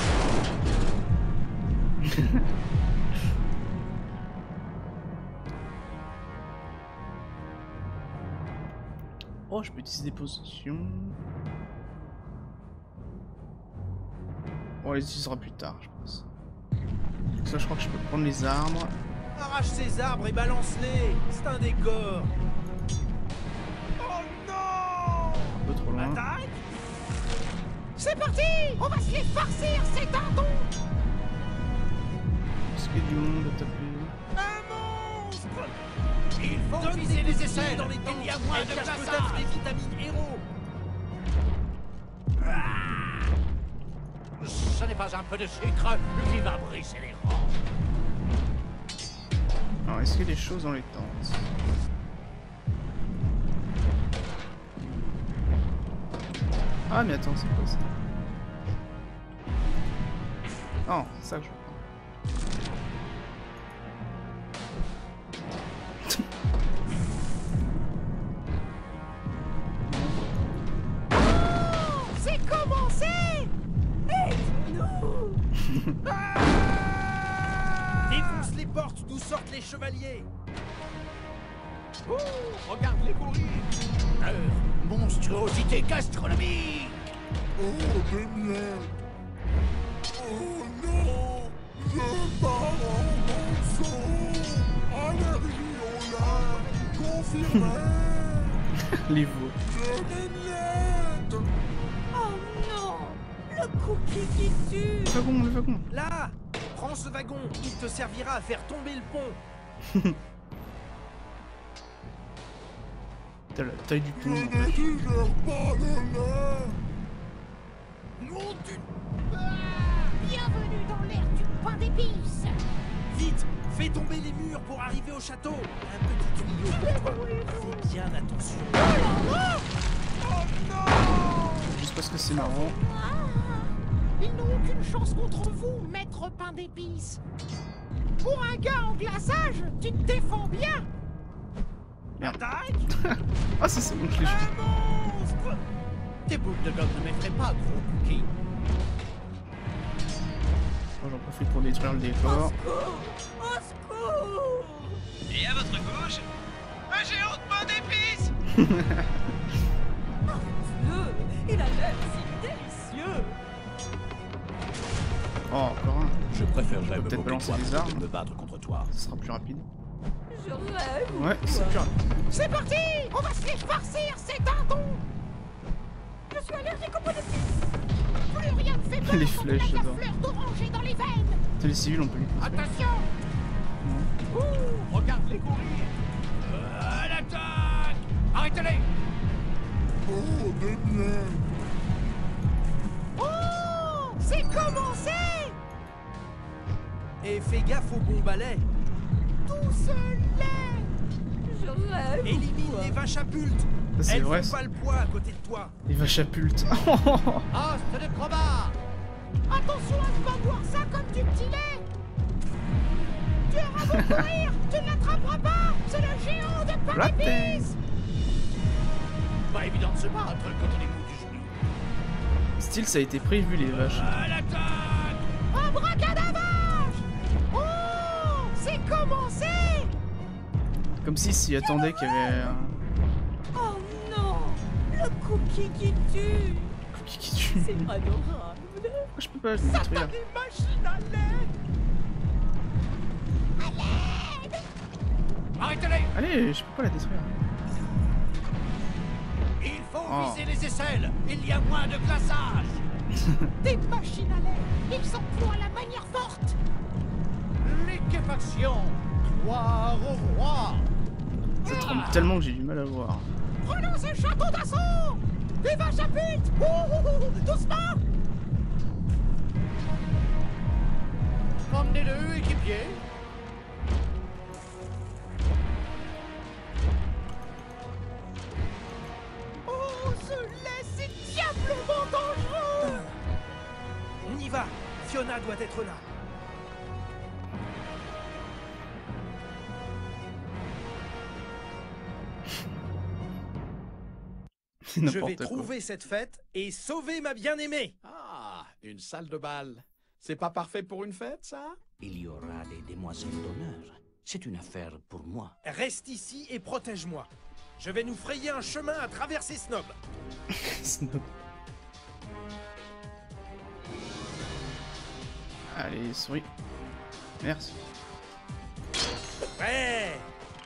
Oh, je peux utiliser des potions. On les utilisera plus tard, je pense. Ça, je crois que je peux prendre les arbres. Arrache ces arbres et balance-les. C'est un décor. Oh non! Un peu trop loin. Attaque! C'est parti! On va se les farcir, ces dindons! Est-ce qu'il y a du monde à taper? Un monstre! Il faut Donne viser des les aisselles. dans les dents. Il y a moins Elle de cache glaçage. peut-être des vitamines héros. Ce n'est pas un peu de sucre qui va briser les rangs. Alors, est-ce qu'il y a des choses dans les tentes? Ah, mais attends, c'est quoi ça? Oh, c'est ça que je veux prendre. C'est commencé! Aide-nous! Défonce les portes d'où sortent les chevaliers. Regarde-les courir! Monstruosité gastronomique. Oh, des miels. Oh non, je pars en morceaux. Allergie au lait, confirmé. Les voix. Je m'émiette. Oh non! Le cookie qui tue! Le wagon, le wagon. Là, prends ce wagon. Il te servira à faire tomber le pont. T'as la taille du pont. Je ne digère pas le lait. Nom du... Bienvenue dans l'ère du pain d'épices! Vite, fais tomber les murs pour arriver au château. Un petit tuyau pour toi. Fais bien attention. Juste parce que c'est marrant. Ils n'ont aucune chance contre vous, maître pain d'épices! Pour un gars en glaçage, tu te défends bien! Merde. Attaque! Ah, c'est bon, je l'ai Un jeté. monstre! Tes boules de gomme ne m'effraient pas, gros cookie. Bon, j'en profite pour détruire le décor. Au secours! Et à votre gauche, un géant de pain d'épices! Dieu, il a l'air si délicieux! Oh, encore un. Je préférerais me Peut-être moquer de balancer toi des plutôt que armes. de me battre contre toi. Ce sera plus rapide. Je rêve! Ouais, c'est plus rapide. C'est parti! On va se les farcir, ces dindons! Je suis allergique aux pain d'épices! Plus rien ne fait peur Les quand on a flèches de la dedans. fleur d'oranger dans les veines! C'est les civils, on peut les poser. Attention! Regarde-les courir! Arrêtez-les! Oh, des miens. Oh, c'est commencé! Et fais gaffe au bon balai. Tout ce lait! Je rêve. Élimine les vaches à pultes. C'est Elles vrai, font ça. pas le poids à côté de toi. Les vaches à pultes. Hoste de crevard! Attention à ne pas boire ça comme du petit lait! Tu auras beau courir, tu ne l'attraperas pas! C'est le géant de pain Raté. d'épices! Pas évident de se battre quand on est mou du genou. Style, ça a été prévu, les vaches. À l'attaque! Abracadavage! Oh, c'est commencé! Comme s'y attendait qu'il y avait un Oh non! Le cookie qui tue! cookie qui tue. C'est adorable! Je peux pas le détruire. Des machines à lait! Arrêtez-les! Allez, je peux pas la détruire. Il faut Oh. viser les aisselles! Il y a moins de glaçage! Des machines à lait! Ils s'emploient à la manière forte! Liquéfaction! Gloire au roi! Ça tremble tellement que j'ai du mal à voir. Prenons ce château d'assaut! Des vaches à pute! Doucement! Emmenez-le, équipier! Oh, ce lait, c'est diablement dangereux! On y va. Fiona doit être là. C'est Je n'importe vais quoi. trouver cette fête et sauver ma bien-aimée. Ah, une salle de bal. C'est pas parfait pour une fête, ça? Il y aura des demoiselles d'honneur. C'est une affaire pour moi. Reste ici et protège-moi. Je vais nous frayer un chemin à travers ces snobs. Snob. Allez, souris. Merci. Ouais.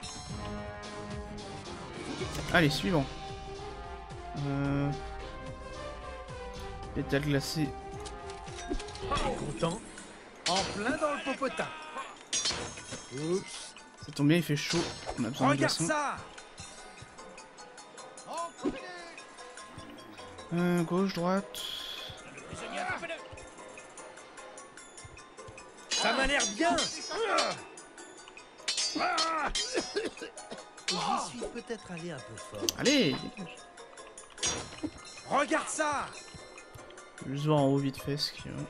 Allez, suivant. Pétale glacée. Content. En plein dans le popotin. Oups. Ça tombe bien, il fait chaud. On a besoin de Regarde glaçons. ça. Gauche, droite. Ça m'a l'air bien. J'y suis peut-être allé un peu fort. Allez, dégage. Regarde ça. Je vais juste voir en haut vite fait ce qu'il y a.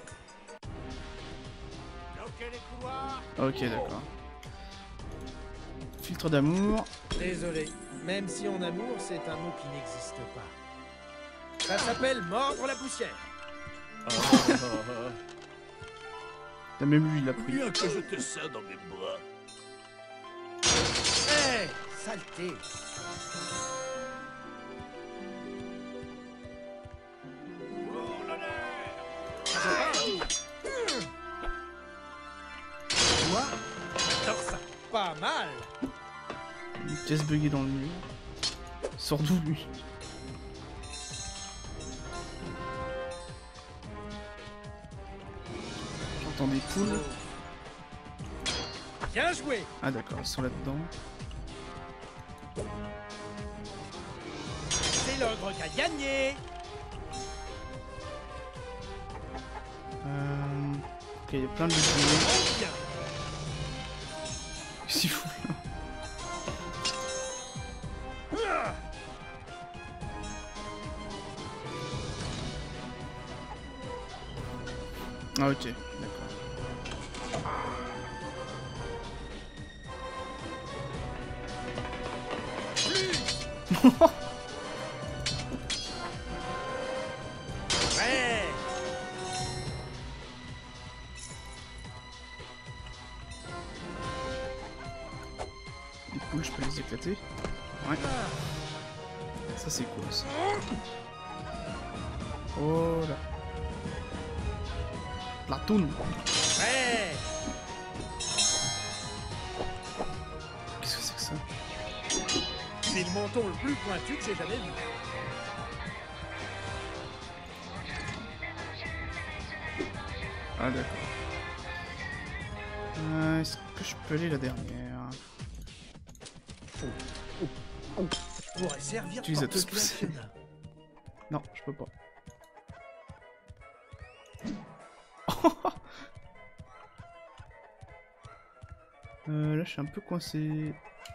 Ok, d'accord. Filtre d'amour. Désolé. Même si en amour, c'est un mot qui n'existe pas. Ça s'appelle mordre la poussière. T'as même lui, il l'a pris. Bien que je te serre dans mes bras. Hé, saleté. Toi, j'adore ça. Pas mal. Une pièce buggée dans le mur. Il sort d'où lui? J'entends des poules. Bien joué. Ah d'accord, ils sont là-dedans. C'est l'ogre qui a gagné. Ok, il y a plein de légumes. Oh, bien. Qu'est-ce qu'il fout là? Ah ok, d'accord. Ouais. Les poules, je peux les éclater. Ouais. Ça c'est cool ça. Oh là. Platoon. Ouais. Qu'est-ce que c'est que ça? C'est le menton le plus pointu que j'ai jamais vu. Ah d'accord. Est-ce que je peux aller la dernière? pourrait servir Tu les as tous porte-clés à poussés. Fiona. Non, je peux pas. Là, je suis un peu coincé.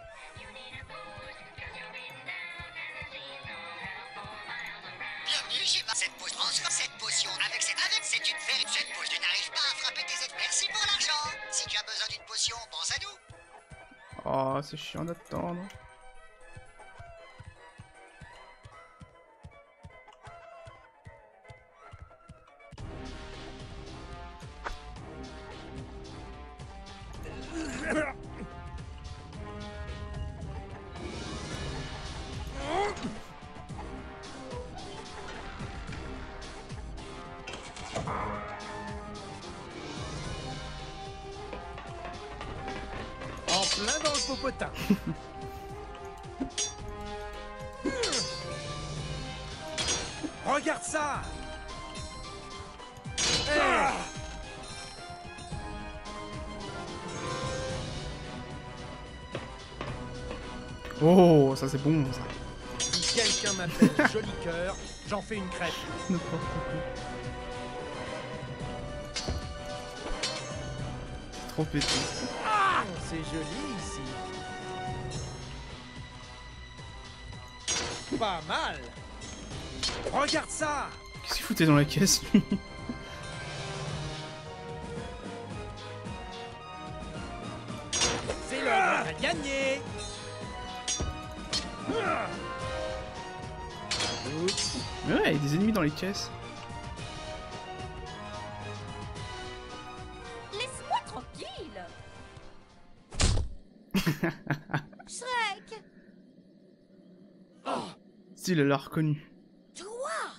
Bienvenue chez cette potion. Transforme cette potion avec c'est une véritable cette potion. Tu n'arrives pas à frapper tes ennemis. Merci pour l'argent. Si tu as besoin d'une potion, pense à nous. Oh, c'est chiant d'attendre. En plein dans le popotin. Regarde ça. Hey. Oh, ça c'est bon ça. Si quelqu'un m'appelle Joli Cœur, j'en fais une crêpe. N'importe quoi. Trop pété. Ah, c'est joli ici. Pas mal. Regarde ça. Qu'est-ce qu'il foutait dans la caisse lui? C'est l'heure de gagner. Oups. Mais ouais, il y a des ennemis dans les caisses. Laisse-moi tranquille. Shrek. Style, elle l'a reconnu. Toi.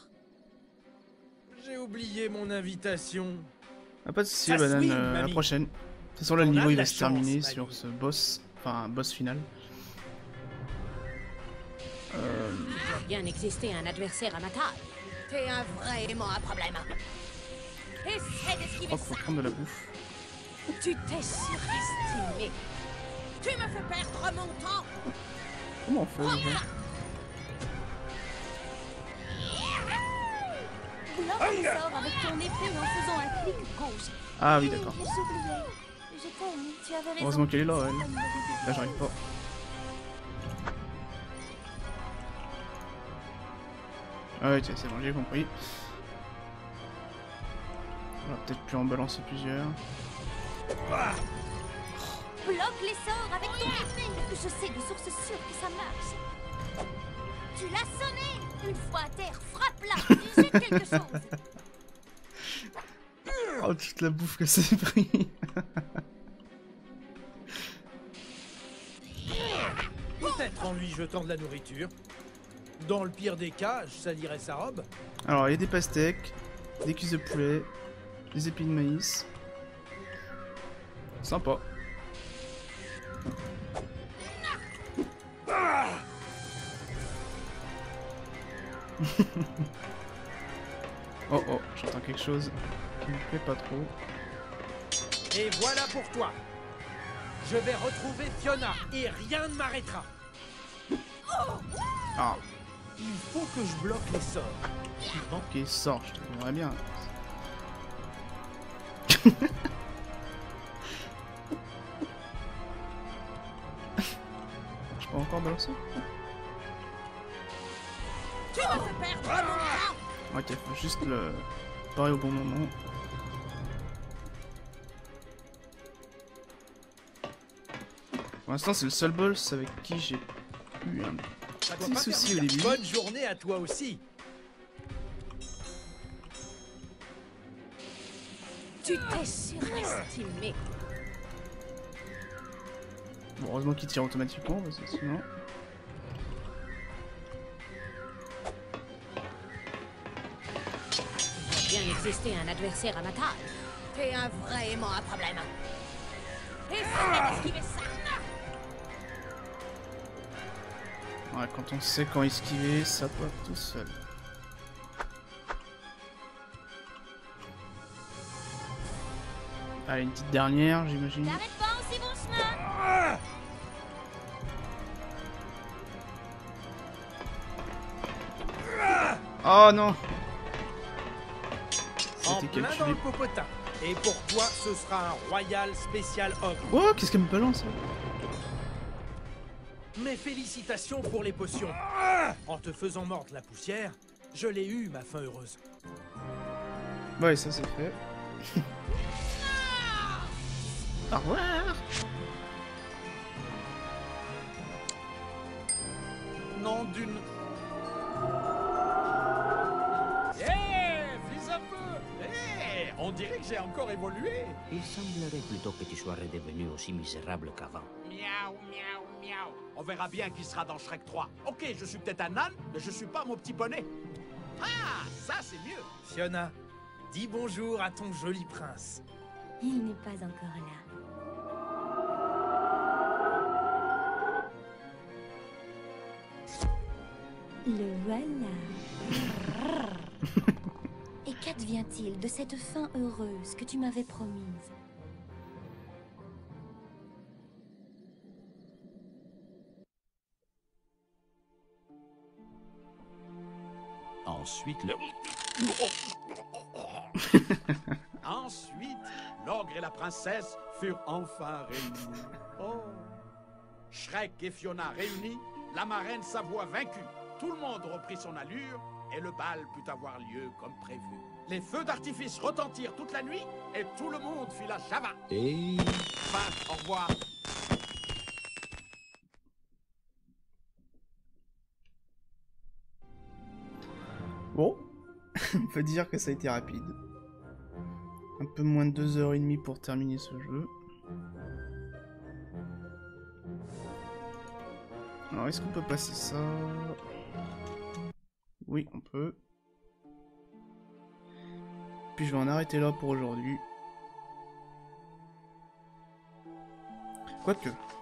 J'ai oublié mon invitation. Ah, pas de soucis, Ça banane, swing, la mamie. prochaine. De toute façon, là, le On a niveau de il la va se chance, terminer mamie. sur ce boss, enfin, un boss final. Il doit bien exister un adversaire à ma taille. T'es vraiment un problème. Essaie Je d'esquiver crois qu'il faut ça. prendre de la bouffe. Tu t'es surestimé. Tu me fais perdre mon temps. Comment on fait déjà? Bloque le sort avec ton épée en faisant un clic gauche. Ah oui, d'accord. J'oubliais. Je t'aime, tu avais raison. Heureusement qu'elle est là, elle. Là, j'arrive pas. Ah ouais, tiens, c'est bon, j'ai compris. On va peut-être plus en balancer plusieurs. Bloque les sorts avec ton épée. Je sais de source sûre que ça marche. Tu l'as sonné. Une fois à terre, frappe-la. Jette quelque chose. Oh, toute la bouffe que c'est pris. Peut-être en lui jetant de la nourriture. Dans le pire des cas, je salirais sa robe. Alors, il y a des pastèques, des cuisses de poulet, des épis de maïs. Sympa. Oh oh, j'entends quelque chose qui me plaît pas trop. Et voilà pour toi. Je vais retrouver Fiona et rien ne m'arrêtera. Ah, Il faut que je bloque les sorts. ok, sort, je te verrais bien. Je peux encore balancer? Tu me fais perdre mon temps. Ok, faut juste le parer au bon moment. Pour l'instant, c'est le seul boss avec qui j'ai eu un Ça doit petit pas souci faire au du début. bien. Bonne journée à toi aussi. Tu t'es surestimé. Bon, heureusement qu'il tire automatiquement, parce que sinon... Il doit bien exister un adversaire à ma taille. T'es vraiment un problème. Essaie d'esquiver ça. Ouais, quand on sait quand esquiver, ça va tout seul. Allez, une petite dernière, j'imagine. T'arrêtes pas en si bon chemin. Oh non. En C'était plein dans calculé. le popotin. Et pour toi, ce sera un royal spécial ogre. Oh, qu'est-ce qu'elle me balance? Mes félicitations pour les potions. En te faisant mordre la poussière, je l'ai eu, ma fin heureuse. Ouais, ça c'est fait. Au revoir. Nom d'une... Eh, vise un peu. Eh, on dirait que j'ai encore évolué. Il semblerait plutôt que tu sois redevenu aussi misérable qu'avant. Miaou, miaou, miaou. On verra bien qui sera dans Shrek 3. Ok, je suis peut-être un âne, mais je suis pas mon petit poney. Ah, ça c'est mieux. Fiona, dis bonjour à ton joli prince. Il n'est pas encore là. Le voilà. Et qu'advient-il de cette fin heureuse que tu m'avais promise? Ensuite, le... Ensuite, l'ogre et la princesse furent enfin réunis. Oh. Shrek et Fiona réunis, la marraine s'avoua vaincue. Tout le monde reprit son allure et le bal put avoir lieu comme prévu. Les feux d'artifice retentirent toute la nuit et tout le monde fit la java. Et... Fin, au revoir. Bon, on peut dire que ça a été rapide. Un peu moins de 2h30 pour terminer ce jeu. Alors, est-ce qu'on peut passer ça? Oui, on peut. Puis je vais en arrêter là pour aujourd'hui. Quoique.